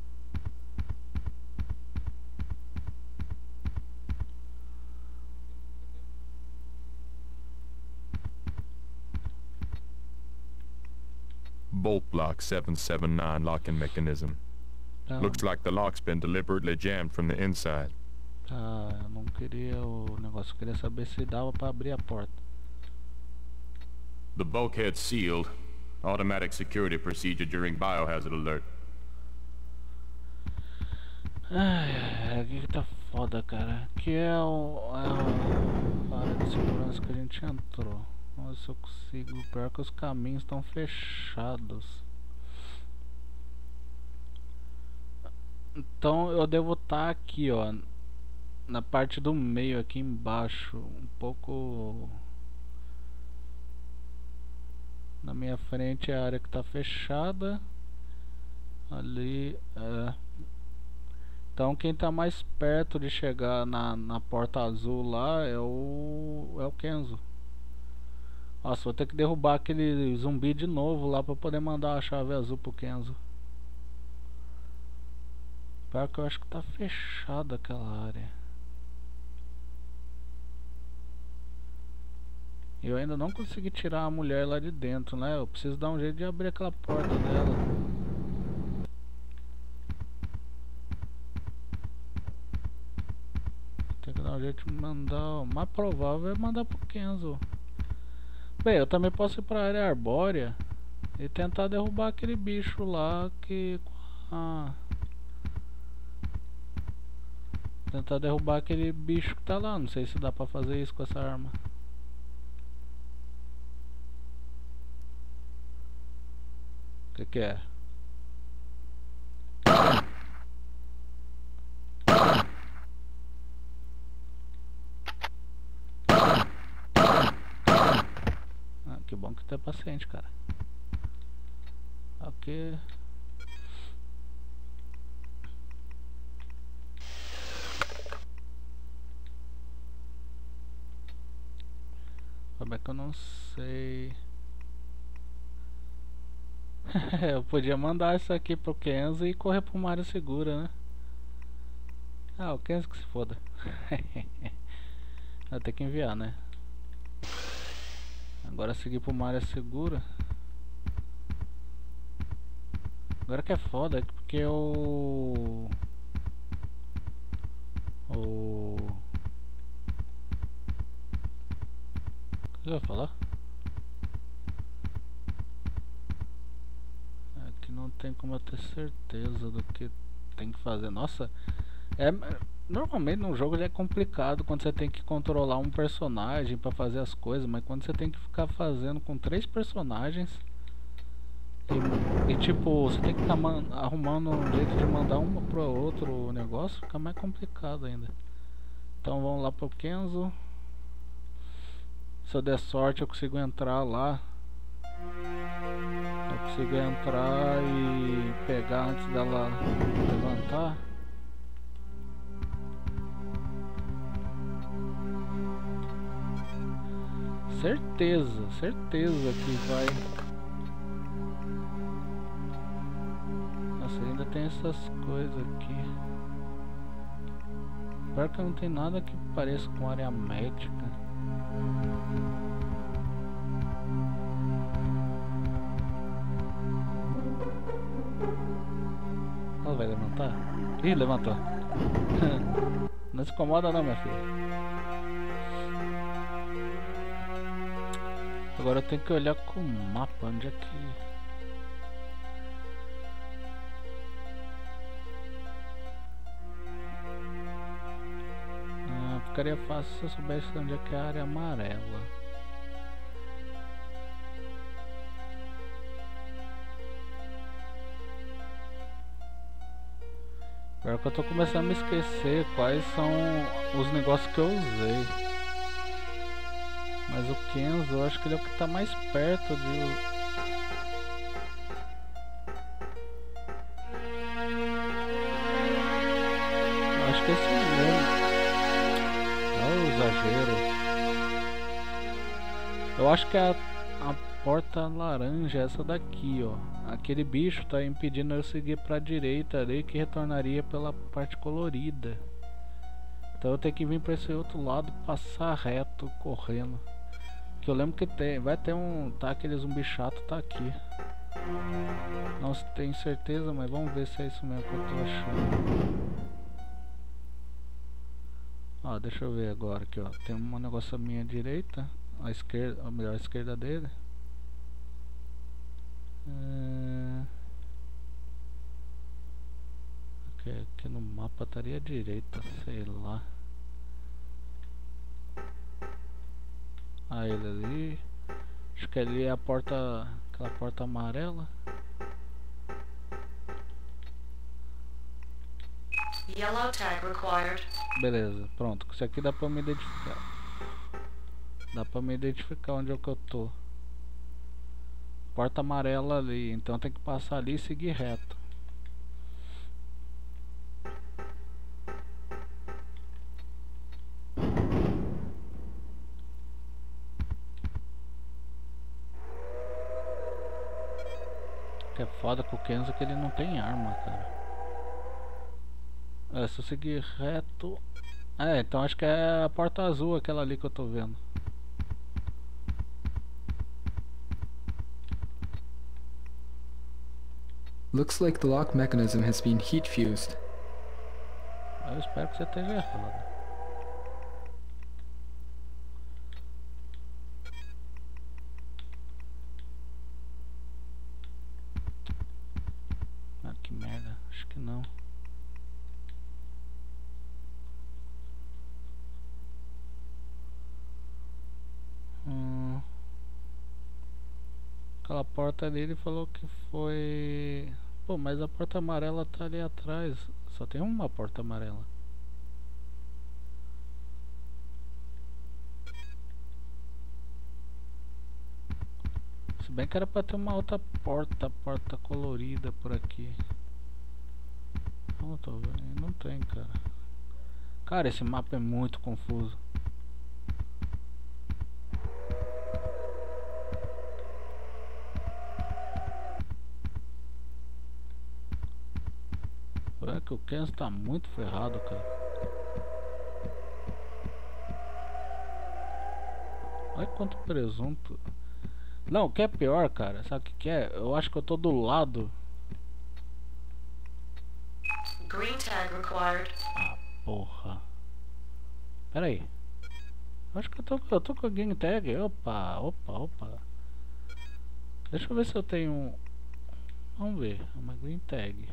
S2: Bolt block 779 locking mechanism.
S1: Não,
S2: Looks like the lock's been deliberately jammed from the inside.
S1: tá, eu não queria o negócio, eu queria saber se dava pra abrir a porta.
S2: The bulkhead's sealed. Automatic security procedure during biohazard alert.
S1: Ai, aqui que tá foda, cara. Aqui é a área de segurança que a gente entrou. Vamos ver se eu consigo. Pior que os caminhos estão fechados. Então eu devo estar aqui, ó, na parte do meio, aqui embaixo, um pouco na minha frente é a área que está fechada. Ali então quem está mais perto de chegar na porta azul lá é o Kenzo. Nossa, vou ter que derrubar aquele zumbi de novo lá para poder mandar a chave azul pro Kenzo. Pior que eu acho que tá fechada aquela área. Eu ainda não consegui tirar a mulher lá de dentro, né? Eu preciso dar um jeito de abrir aquela porta dela. Tem que dar um jeito de mandar. O mais provável é mandar pro Kenzo. Bem, eu também posso ir pra área arbórea e tentar derrubar aquele bicho lá que... Tentar derrubar aquele bicho que tá lá. Não sei se dá pra fazer isso com essa arma. O que é? Ah, que bom que tu é paciente, cara. Ok. Como é que eu não sei? Eu podia mandar isso aqui pro Kenzo e correr pra uma área segura, né? Ah, o Kenzo que se foda. Vai ter que enviar, né? Agora seguir pra uma área segura. Agora que é foda, porque o que eu ia falar? Aqui não tem como eu ter certeza do que tem que fazer. Nossa, normalmente num jogo já é complicado quando você tem que controlar um personagem pra fazer as coisas, mas quando você tem que ficar fazendo com 3 personagens e tipo, você tem que ficar arrumando um jeito de mandar uma pro outro negócio, fica mais complicado ainda. Então vamos lá pro Kenzo. Se eu der sorte eu consigo entrar lá. Eu consigo entrar e pegar antes dela levantar. Certeza que vai. Nossa, ainda tem essas coisas aqui. Pior que não tem nada que pareça com área médica. Ela vai levantar? Ih, levantou. Não se incomoda não, minha filha. Agora eu tenho que olhar com o mapa onde é que... ficaria fácil se eu soubesse onde é que é a área amarela. Pior que eu tô começando a me esquecer quais são os negócios que eu usei. Mas o Kenzo, eu acho que ele é o que tá mais perto de... Eu acho que é esse mesmo. Olha o exagero. Eu acho que é a porta laranja, essa daqui, ó. Aquele bicho tá impedindo eu seguir pra direita ali, que retornaria pela parte colorida. Então eu tenho que vir pra esse outro lado, passar reto, correndo. Que eu lembro que vai ter um... Tá, aquele zumbi chato tá aqui. Não tenho certeza, mas vamos ver se é isso mesmo que eu tô achando. Ó, deixa eu ver agora aqui, ó. Tem um negócio à minha direita, à esquerda, ou melhor, à esquerda dele. Aqui no mapa estaria à direita, sei lá. Ah, ele ali. Acho que ali é a porta, aquela porta amarela.
S3: Yellow tag required.
S1: Beleza, pronto. Isso aqui dá pra me identificar. Dá pra me identificar onde é que eu tô. Porta amarela ali, então tem que passar ali e seguir reto. O que é foda com o Kenzo é que ele não tem arma, cara. É, se eu seguir reto... É, então acho que é a porta azul, aquela ali que eu tô vendo.
S4: Looks like the lock mechanism has been heat fused.
S1: Eu espero que você esteja errado. Ah, que merda. Acho que não. Aquela porta ali, ele falou que foi... Pô, mas a porta amarela tá ali atrás. Só tem uma porta amarela. Se bem que era pra ter uma outra porta colorida por aqui. Não tô vendo, não tem, cara. Cara, esse mapa é muito confuso. É que o Kenzo tá muito ferrado, cara. Olha quanto presunto. Não, o que é pior, cara, sabe o que é? Eu acho que eu tô do lado.
S3: Green tag required.
S1: Ah, porra. Pera aí. Eu acho que eu tô com a green tag. Opa. Deixa eu ver se eu tenho... Vamos ver, uma green tag.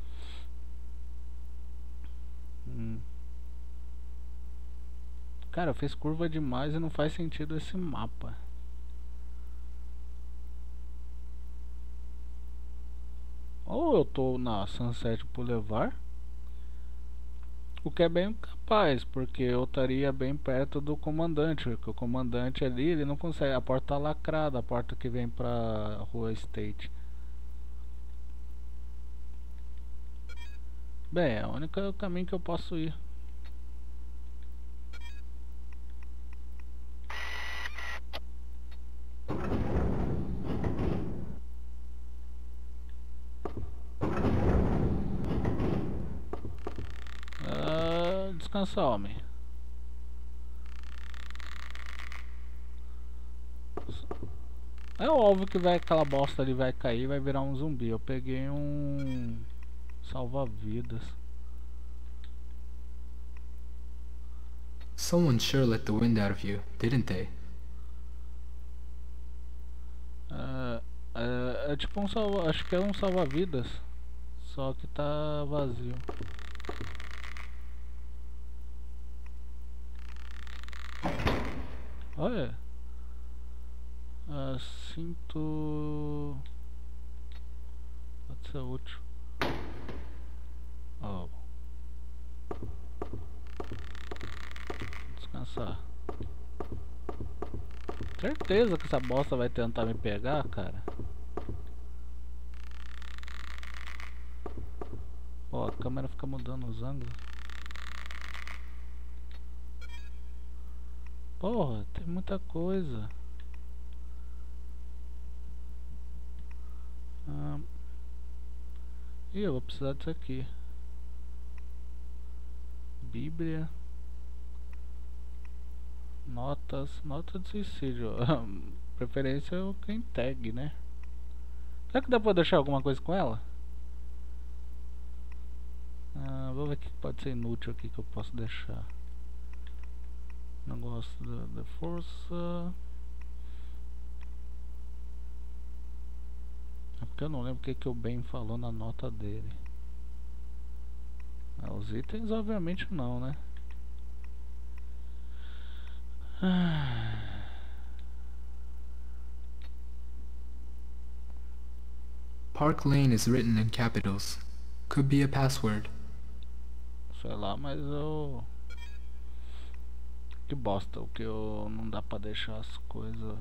S1: Cara, eu fiz curva demais e não faz sentido esse mapa. Ou eu tô na Sunset Boulevard, o que é bem capaz, porque eu estaria bem perto do comandante, porque o comandante ali, ele não consegue, a porta tá lacrada, a porta que vem pra Rua State. Bem, é o único caminho que eu posso ir. Descansa, homem. É óbvio que vai, aquela bosta ali vai cair e vai virar um zumbi. Eu peguei um salva-vidas.
S4: Someone sure let the wind out of you, didn't they?
S1: É tipo um salva... Acho que é um salva-vidas. Só que tá vazio. Olha. Cinto. Pode ser útil. Oh. Descansar. Certeza que essa bosta vai tentar me pegar, cara. Ó, a câmera fica mudando os ângulos. Porra, tem muita coisa. Ih, eu vou precisar disso aqui. Bíblia. Notas de suicídio. Preferência é o green tag, né? Será que dá pra deixar alguma coisa com ela? Vou ver o que pode ser inútil aqui que eu posso deixar. Negócio da força. É porque eu não lembro o que o Ben falou na nota dele. Os itens obviamente não, né?
S4: Park Lane is written in capitals. Could be a password.
S1: Sei lá, mas eu... Que bosta, o que eu... Não dá pra deixar as coisas...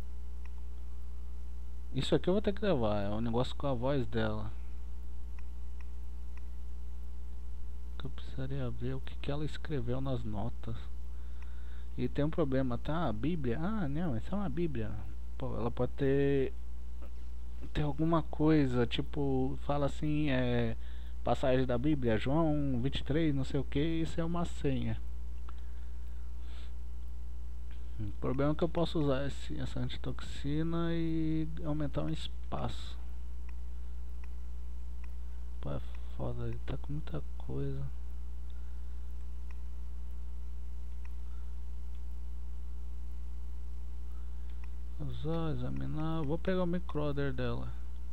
S1: Isso aqui eu vou ter que levar, é um negócio com a voz dela. Que eu precisaria ver o que ela escreveu nas notas. E tem um problema, tá? A Bíblia... Ah, não, essa é uma Bíblia. Pô, ela pode ter alguma coisa, tipo... Fala assim, passagem da Bíblia, João 23, não sei o que, isso é uma senha. O problema é que eu posso usar essa antitoxina e aumentar o espaço. Pô, é foda, ele tá com muita coisa. Usar, examinar. Vou pegar o microder dela.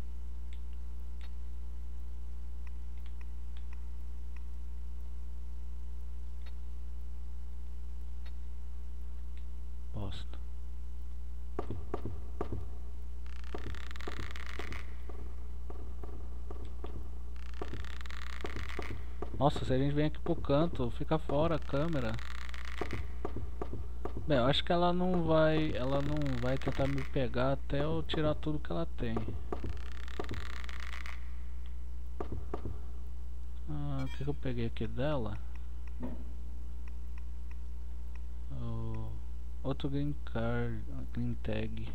S1: Bosta. Nossa, se a gente vem aqui pro canto, fica fora a câmera. Bem, eu acho que ela não vai tentar me pegar até eu tirar tudo que ela tem. O que eu peguei aqui dela? Outro green card, green tag.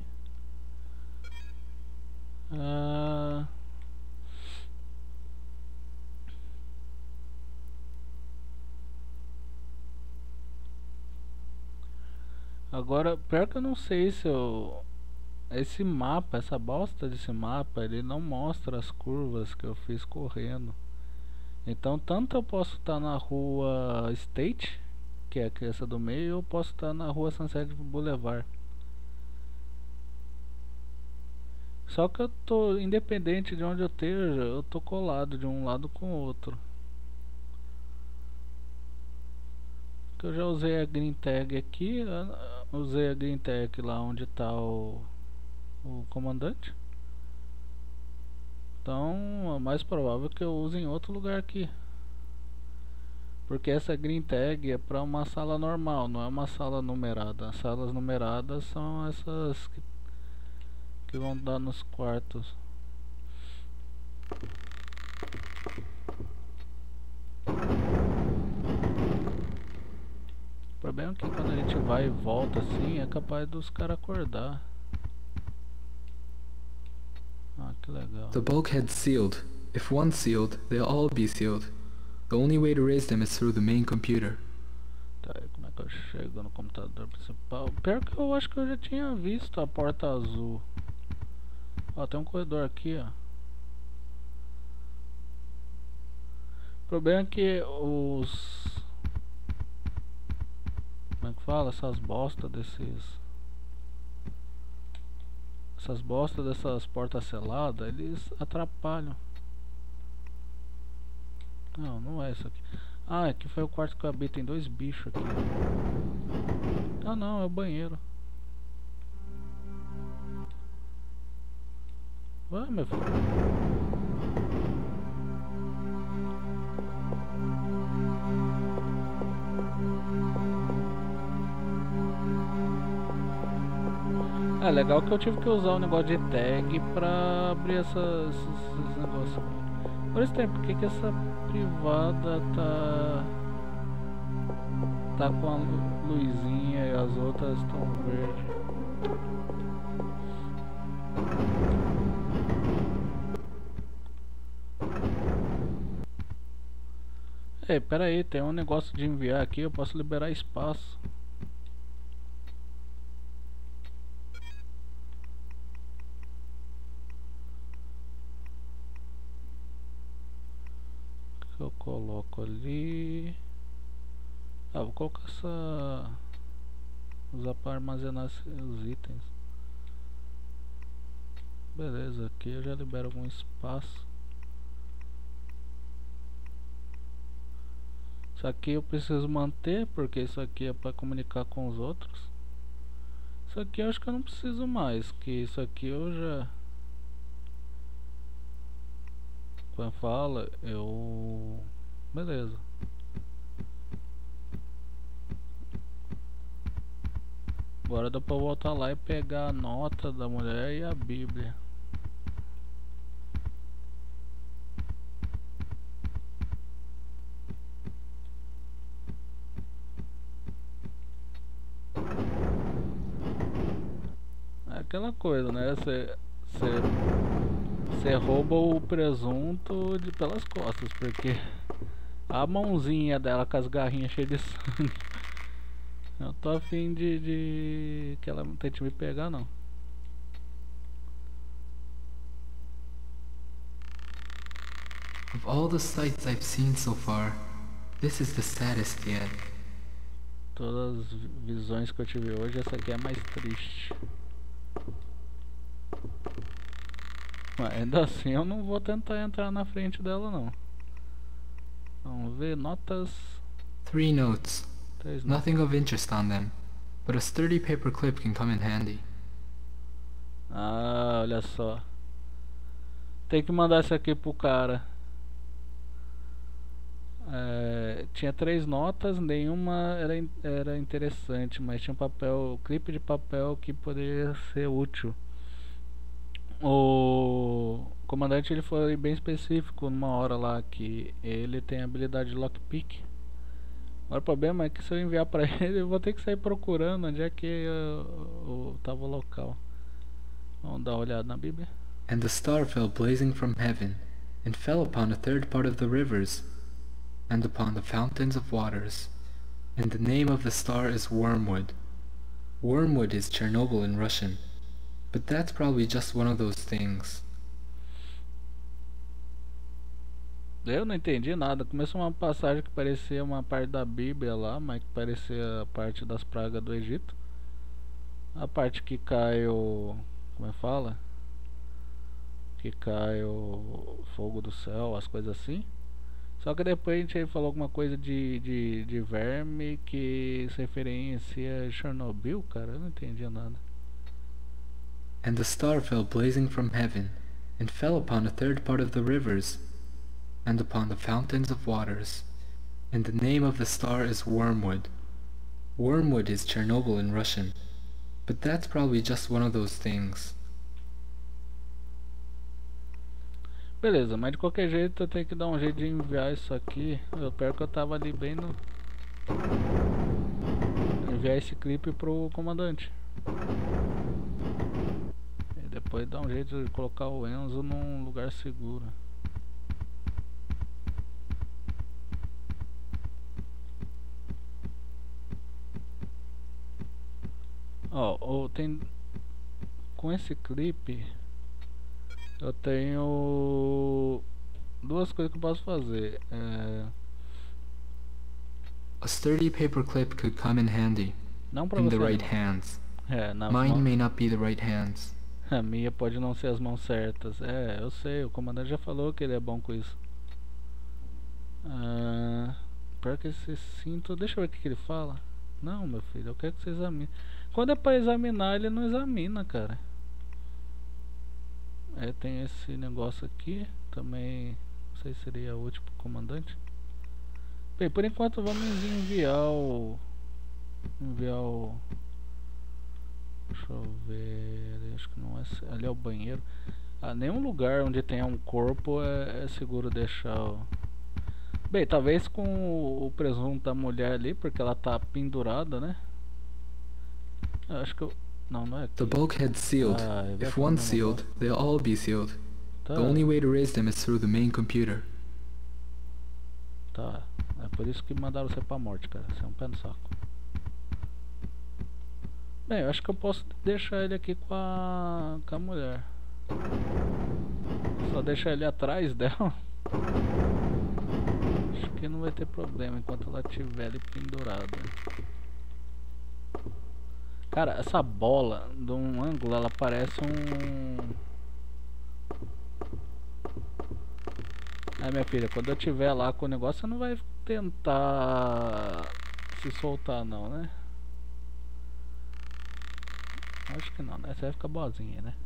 S1: Agora, pior que eu não sei se eu... Esse mapa, essa bosta desse mapa, ele não mostra as curvas que eu fiz correndo. Então, tanto eu posso estar na rua State, que é essa do meio, ou posso estar na rua Sunset Boulevard. Só que eu tô, independente de onde eu esteja, eu tô colado de um lado com o outro. Que eu já usei a green tag aqui, usei a green tag lá onde está o comandante. Então é mais provável que eu use em outro lugar aqui. Porque essa green tag é para uma sala normal, não é uma sala numerada. As salas numeradas são essas que vão dar nos quartos. O problema é que quando a gente vai e volta assim, é capaz dos caras acordar. Que legal.
S4: The bulkhead's sealed. If one's sealed, they'll all be sealed. The only way to raise them is through the main computer.
S1: Tá, e como é que eu chego no computador principal? Pior que eu acho que eu já tinha visto a porta azul. Ó, tem um corredor aqui, ó. O problema é que os... Como é que fala? Essas bostas dessas portas seladas, eles atrapalham. Não é isso aqui. Aqui foi o quarto que eu abri, tem dois bichos aqui. Não, é o banheiro. Ué, meu filho. É legal que eu tive que usar o negócio de tag pra abrir esses negócios. Por isso tem, por que que essa privada tá com a luzinha e as outras estão verde? Ei, pera aí, tem um negócio de enviar aqui, eu posso liberar espaço. Que eu coloco ali. Ah, vou colocar essa. Usar para armazenar os itens. Beleza, aqui eu já libero algum espaço. Isso aqui eu preciso manter, porque isso aqui é para comunicar com os outros. Isso aqui eu acho que eu não preciso mais, que isso aqui eu já... Quando fala, eu... Beleza. Agora dá pra voltar lá e pegar a nota da mulher e a Bíblia. É aquela coisa, né? Você rouba o presunto pelas costas, porque a mãozinha dela com as garrinhas cheias de sangue. Eu tô afim de que ela não tente me pegar, não.
S4: Of all the sights I've seen so far, this is the saddest yet.
S1: Todas as visões que eu tive hoje, essa aqui é a mais triste. Mas ainda assim eu não vou tentar entrar na frente dela, não. Vamos ver, notas.
S4: 3 notes.
S1: 3 notas.
S4: Nothing of interest on them, but a sturdy paper clip can come in handy.
S1: Ah, olha só. Tem que mandar isso aqui pro cara. Tinha 3 notas, nenhuma era interessante, mas tinha um clipe de papel que poderia ser útil. O comandante ele foi bem específico numa hora lá que ele tem a habilidade de lockpick. Agora o problema é que se eu enviar pra ele, eu vou ter que sair procurando onde é que tava o local. Vamos dar uma olhada na Bíblia.
S4: And the star fell blazing from heaven, and fell upon a third part of the rivers, and upon the fountains of waters. And the name of the star is Wormwood. Wormwood is Chernobyl in Russian, but that's probably just one of those things.
S1: Eu não entendi nada. Começou uma passagem que parecia uma parte da Bíblia lá, mas que parecia a parte das pragas do Egito. A parte que cai o... como é que fala? Que cai o fogo do céu, as coisas assim. Só que depois a gente falou alguma coisa de verme que se referencia a Chernobyl, cara. Eu não entendi nada.
S4: And the star fell blazing from heaven, and fell upon a third part of the rivers, and upon the fountains of waters. And the name of the star is Wormwood. Wormwood is Chernobyl in Russian, but that's probably just one of those things.
S1: Beleza, mas de qualquer jeito eu tenho que dar um jeito de enviar isso aqui. Eu espero que eu tava ali bem no... enviar esse clipe pro comandante. E depois dar um jeito de colocar o Enzo num lugar seguro. Ó, tem... com esse clipe... eu tenho 2 coisas que eu posso fazer.
S4: A sturdy paper clip could come in handy,
S1: Não pra
S4: in
S1: você
S4: the right
S1: não.
S4: hands.
S1: Na
S4: Mine
S1: mão,
S4: may not be the right hands.
S1: a minha pode não ser as mãos certas. Eu sei, o comandante já falou que ele é bom com isso. Pior que esse cinto... deixa eu ver o que ele fala. Não, meu filho, eu quero que você examine. Quando é pra examinar, ele não examina, cara. Tem esse negócio aqui. Também não sei se seria útil pro comandante. Bem, por enquanto vamos enviar o... Deixa eu ver... Acho que não é... Ali é o banheiro. Nenhum lugar onde tenha um corpo é seguro deixar o... Bem, talvez com o presunto da mulher ali, porque ela tá pendurada, né? Eu acho que eu... Não é aqui.
S4: The bulkhead's sealed. If one's sealed, they'll all be sealed.
S1: Tá.
S4: The only way to raise them is through the main computer.
S1: Tá. É por isso que mandaram você pra morte, cara. Você é um pé no saco. Bem, eu acho que eu posso deixar ele aqui com a mulher. Só deixar ele atrás dela. Acho que não vai ter problema enquanto ela estiver ali pendurada. Cara, essa bola, de um ângulo, ela parece um... Minha filha, quando eu estiver lá com o negócio, você não vai tentar se soltar não, né? Acho que não, né? Você vai ficar boazinha, né?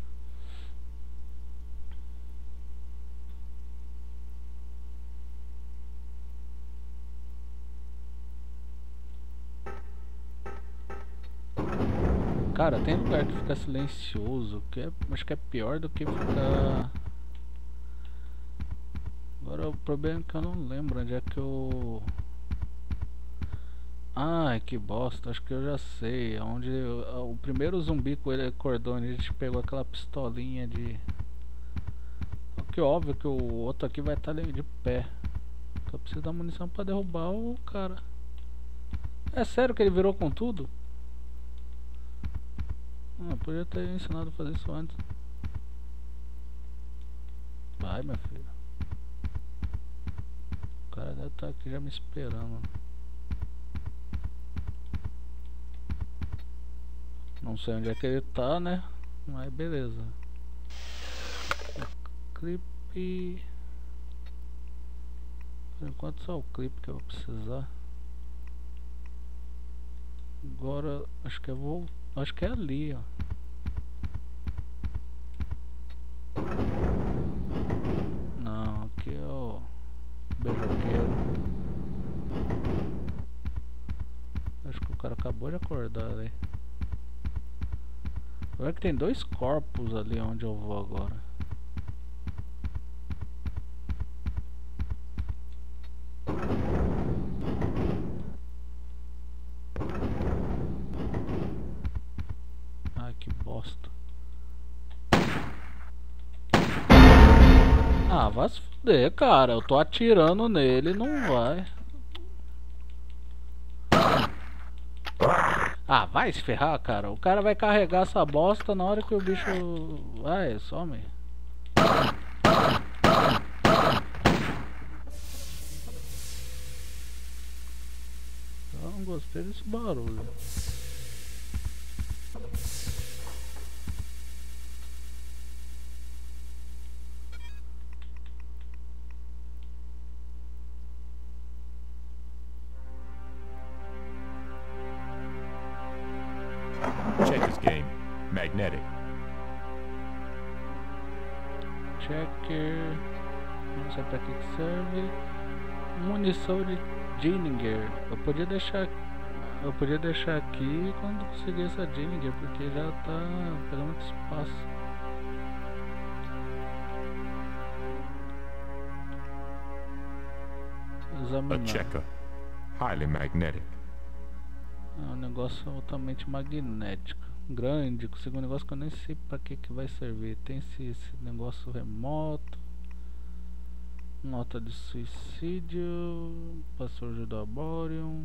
S1: Cara, tem lugar que fica silencioso, que acho que é pior do que ficar... Agora o problema é que eu não lembro onde é que eu... Ai, que bosta, acho que eu já sei. Onde o primeiro zumbi com ele acordou, a gente pegou aquela pistolinha de... Que óbvio que o outro aqui vai estar ali de pé. Só precisa da munição pra derrubar o cara. É sério que ele virou com tudo? Podia ter ensinado a fazer isso antes. Vai, minha filha. O cara deve estar aqui já me esperando. Não sei onde é que ele tá, né? Mas beleza. Clipe. Por enquanto só o clipe que eu vou precisar. Agora acho que eu vou... Acho que é ali, ó. Não, aqui é o beijoqueiro. Acho que o cara acabou de acordar ali. Olha que tem dois corpos ali onde eu vou agora. Ai, que bosta. Vai se fuder, cara. Eu tô atirando nele e não vai. Vai se ferrar, cara. O cara vai carregar essa bosta na hora que o bicho... Vai, some. Eu não gostei desse barulho.
S2: Check game. Magnetic.
S1: Checker. Não sei pra que serve. Munição de Jenninger. Eu podia deixar aqui quando conseguir essa Jenninger, porque já tá pegando muito espaço. Examinar.
S2: A checker. Highly magnetic.
S1: É um negócio altamente magnético. Grande, conseguiu um negócio que eu nem sei pra que vai servir. Tem esse negócio remoto. Nota de suicídio. Pastor do Arborium.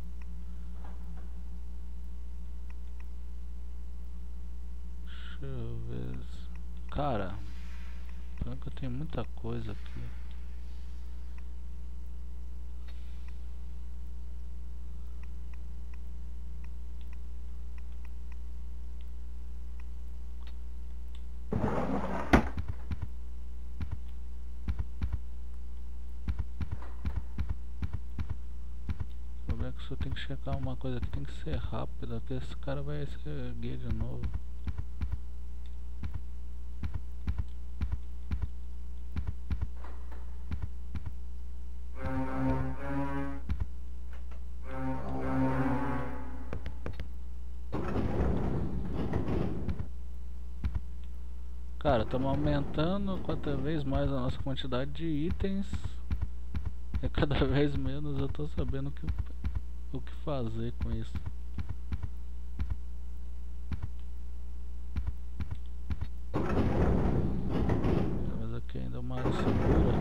S1: Deixa eu ver. Cara, pior que eu tenho muita coisa aqui. Só tem que checar uma coisa aqui, tem que ser rápido, porque esse cara vai ser gay de novo. Cara, estamos aumentando cada vez mais a nossa quantidade de itens. E cada vez menos eu tô sabendo o que fazer com isso. Mas aqui ainda é uma área segura.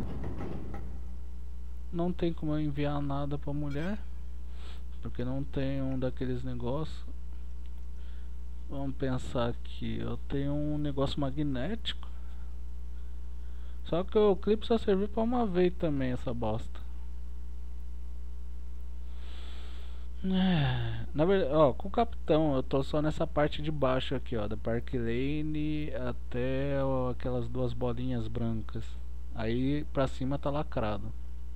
S1: Não tem como eu enviar nada pra mulher, porque não tem um daqueles negócios. Vamos pensar aqui, eu tenho um negócio magnético. Só que o clipe só serviu pra uma vez também, essa bosta. Na verdade, ó, com o capitão eu tô só nessa parte de baixo aqui, ó, da Park Lane até ó, aquelas duas bolinhas brancas. Aí pra cima tá lacrado.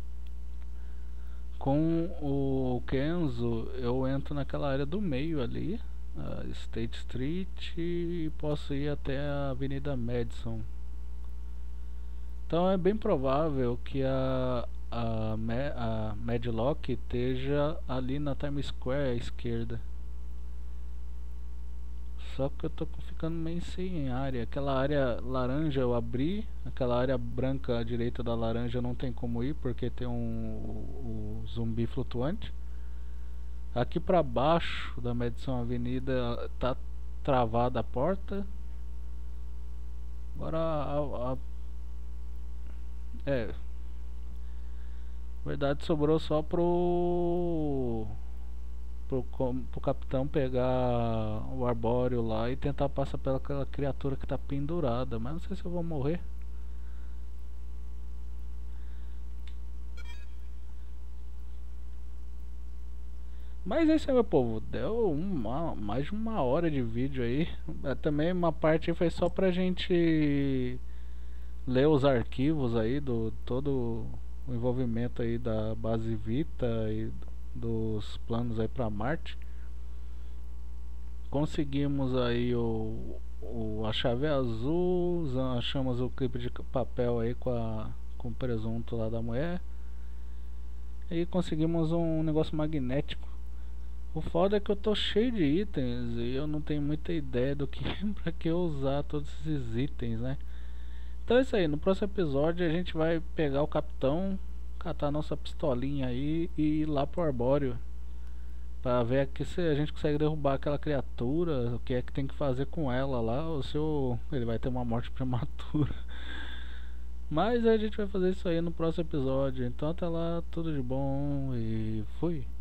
S1: Com o Kenzo eu entro naquela área do meio ali, a State Street, e posso ir até a Avenida Madison. Então é bem provável que a Medlock esteja ali na Times Square à esquerda. Só que eu tô ficando meio sem área. Aquela área laranja eu abri, aquela área branca à direita da laranja não tem como ir porque tem o zumbi flutuante. Aqui pra baixo da Madison Avenida tá travada a porta. Agora na verdade sobrou só pro capitão pegar o arbóreo lá e tentar passar pelaquela criatura que tá pendurada, mas não sei se eu vou morrer. Mas é isso aí, meu povo, deu mais de uma hora de vídeo aí. Também uma parte foi só pra gente ler os arquivos aí do todo o envolvimento aí da base Vita e dos planos aí pra Marte. Conseguimos aí a chave azul, achamos o clipe de papel aí com o presunto lá da mulher. E conseguimos um negócio magnético. O foda é que eu tô cheio de itens e eu não tenho muita ideia do que pra que usar todos esses itens, né? Então é isso aí, no próximo episódio a gente vai pegar o capitão, catar nossa pistolinha aí e ir lá pro arbóreo pra ver aqui se a gente consegue derrubar aquela criatura, o que é que tem que fazer com ela lá, ou se ele vai ter uma morte prematura. Mas a gente vai fazer isso aí no próximo episódio. Então até lá, tudo de bom e fui.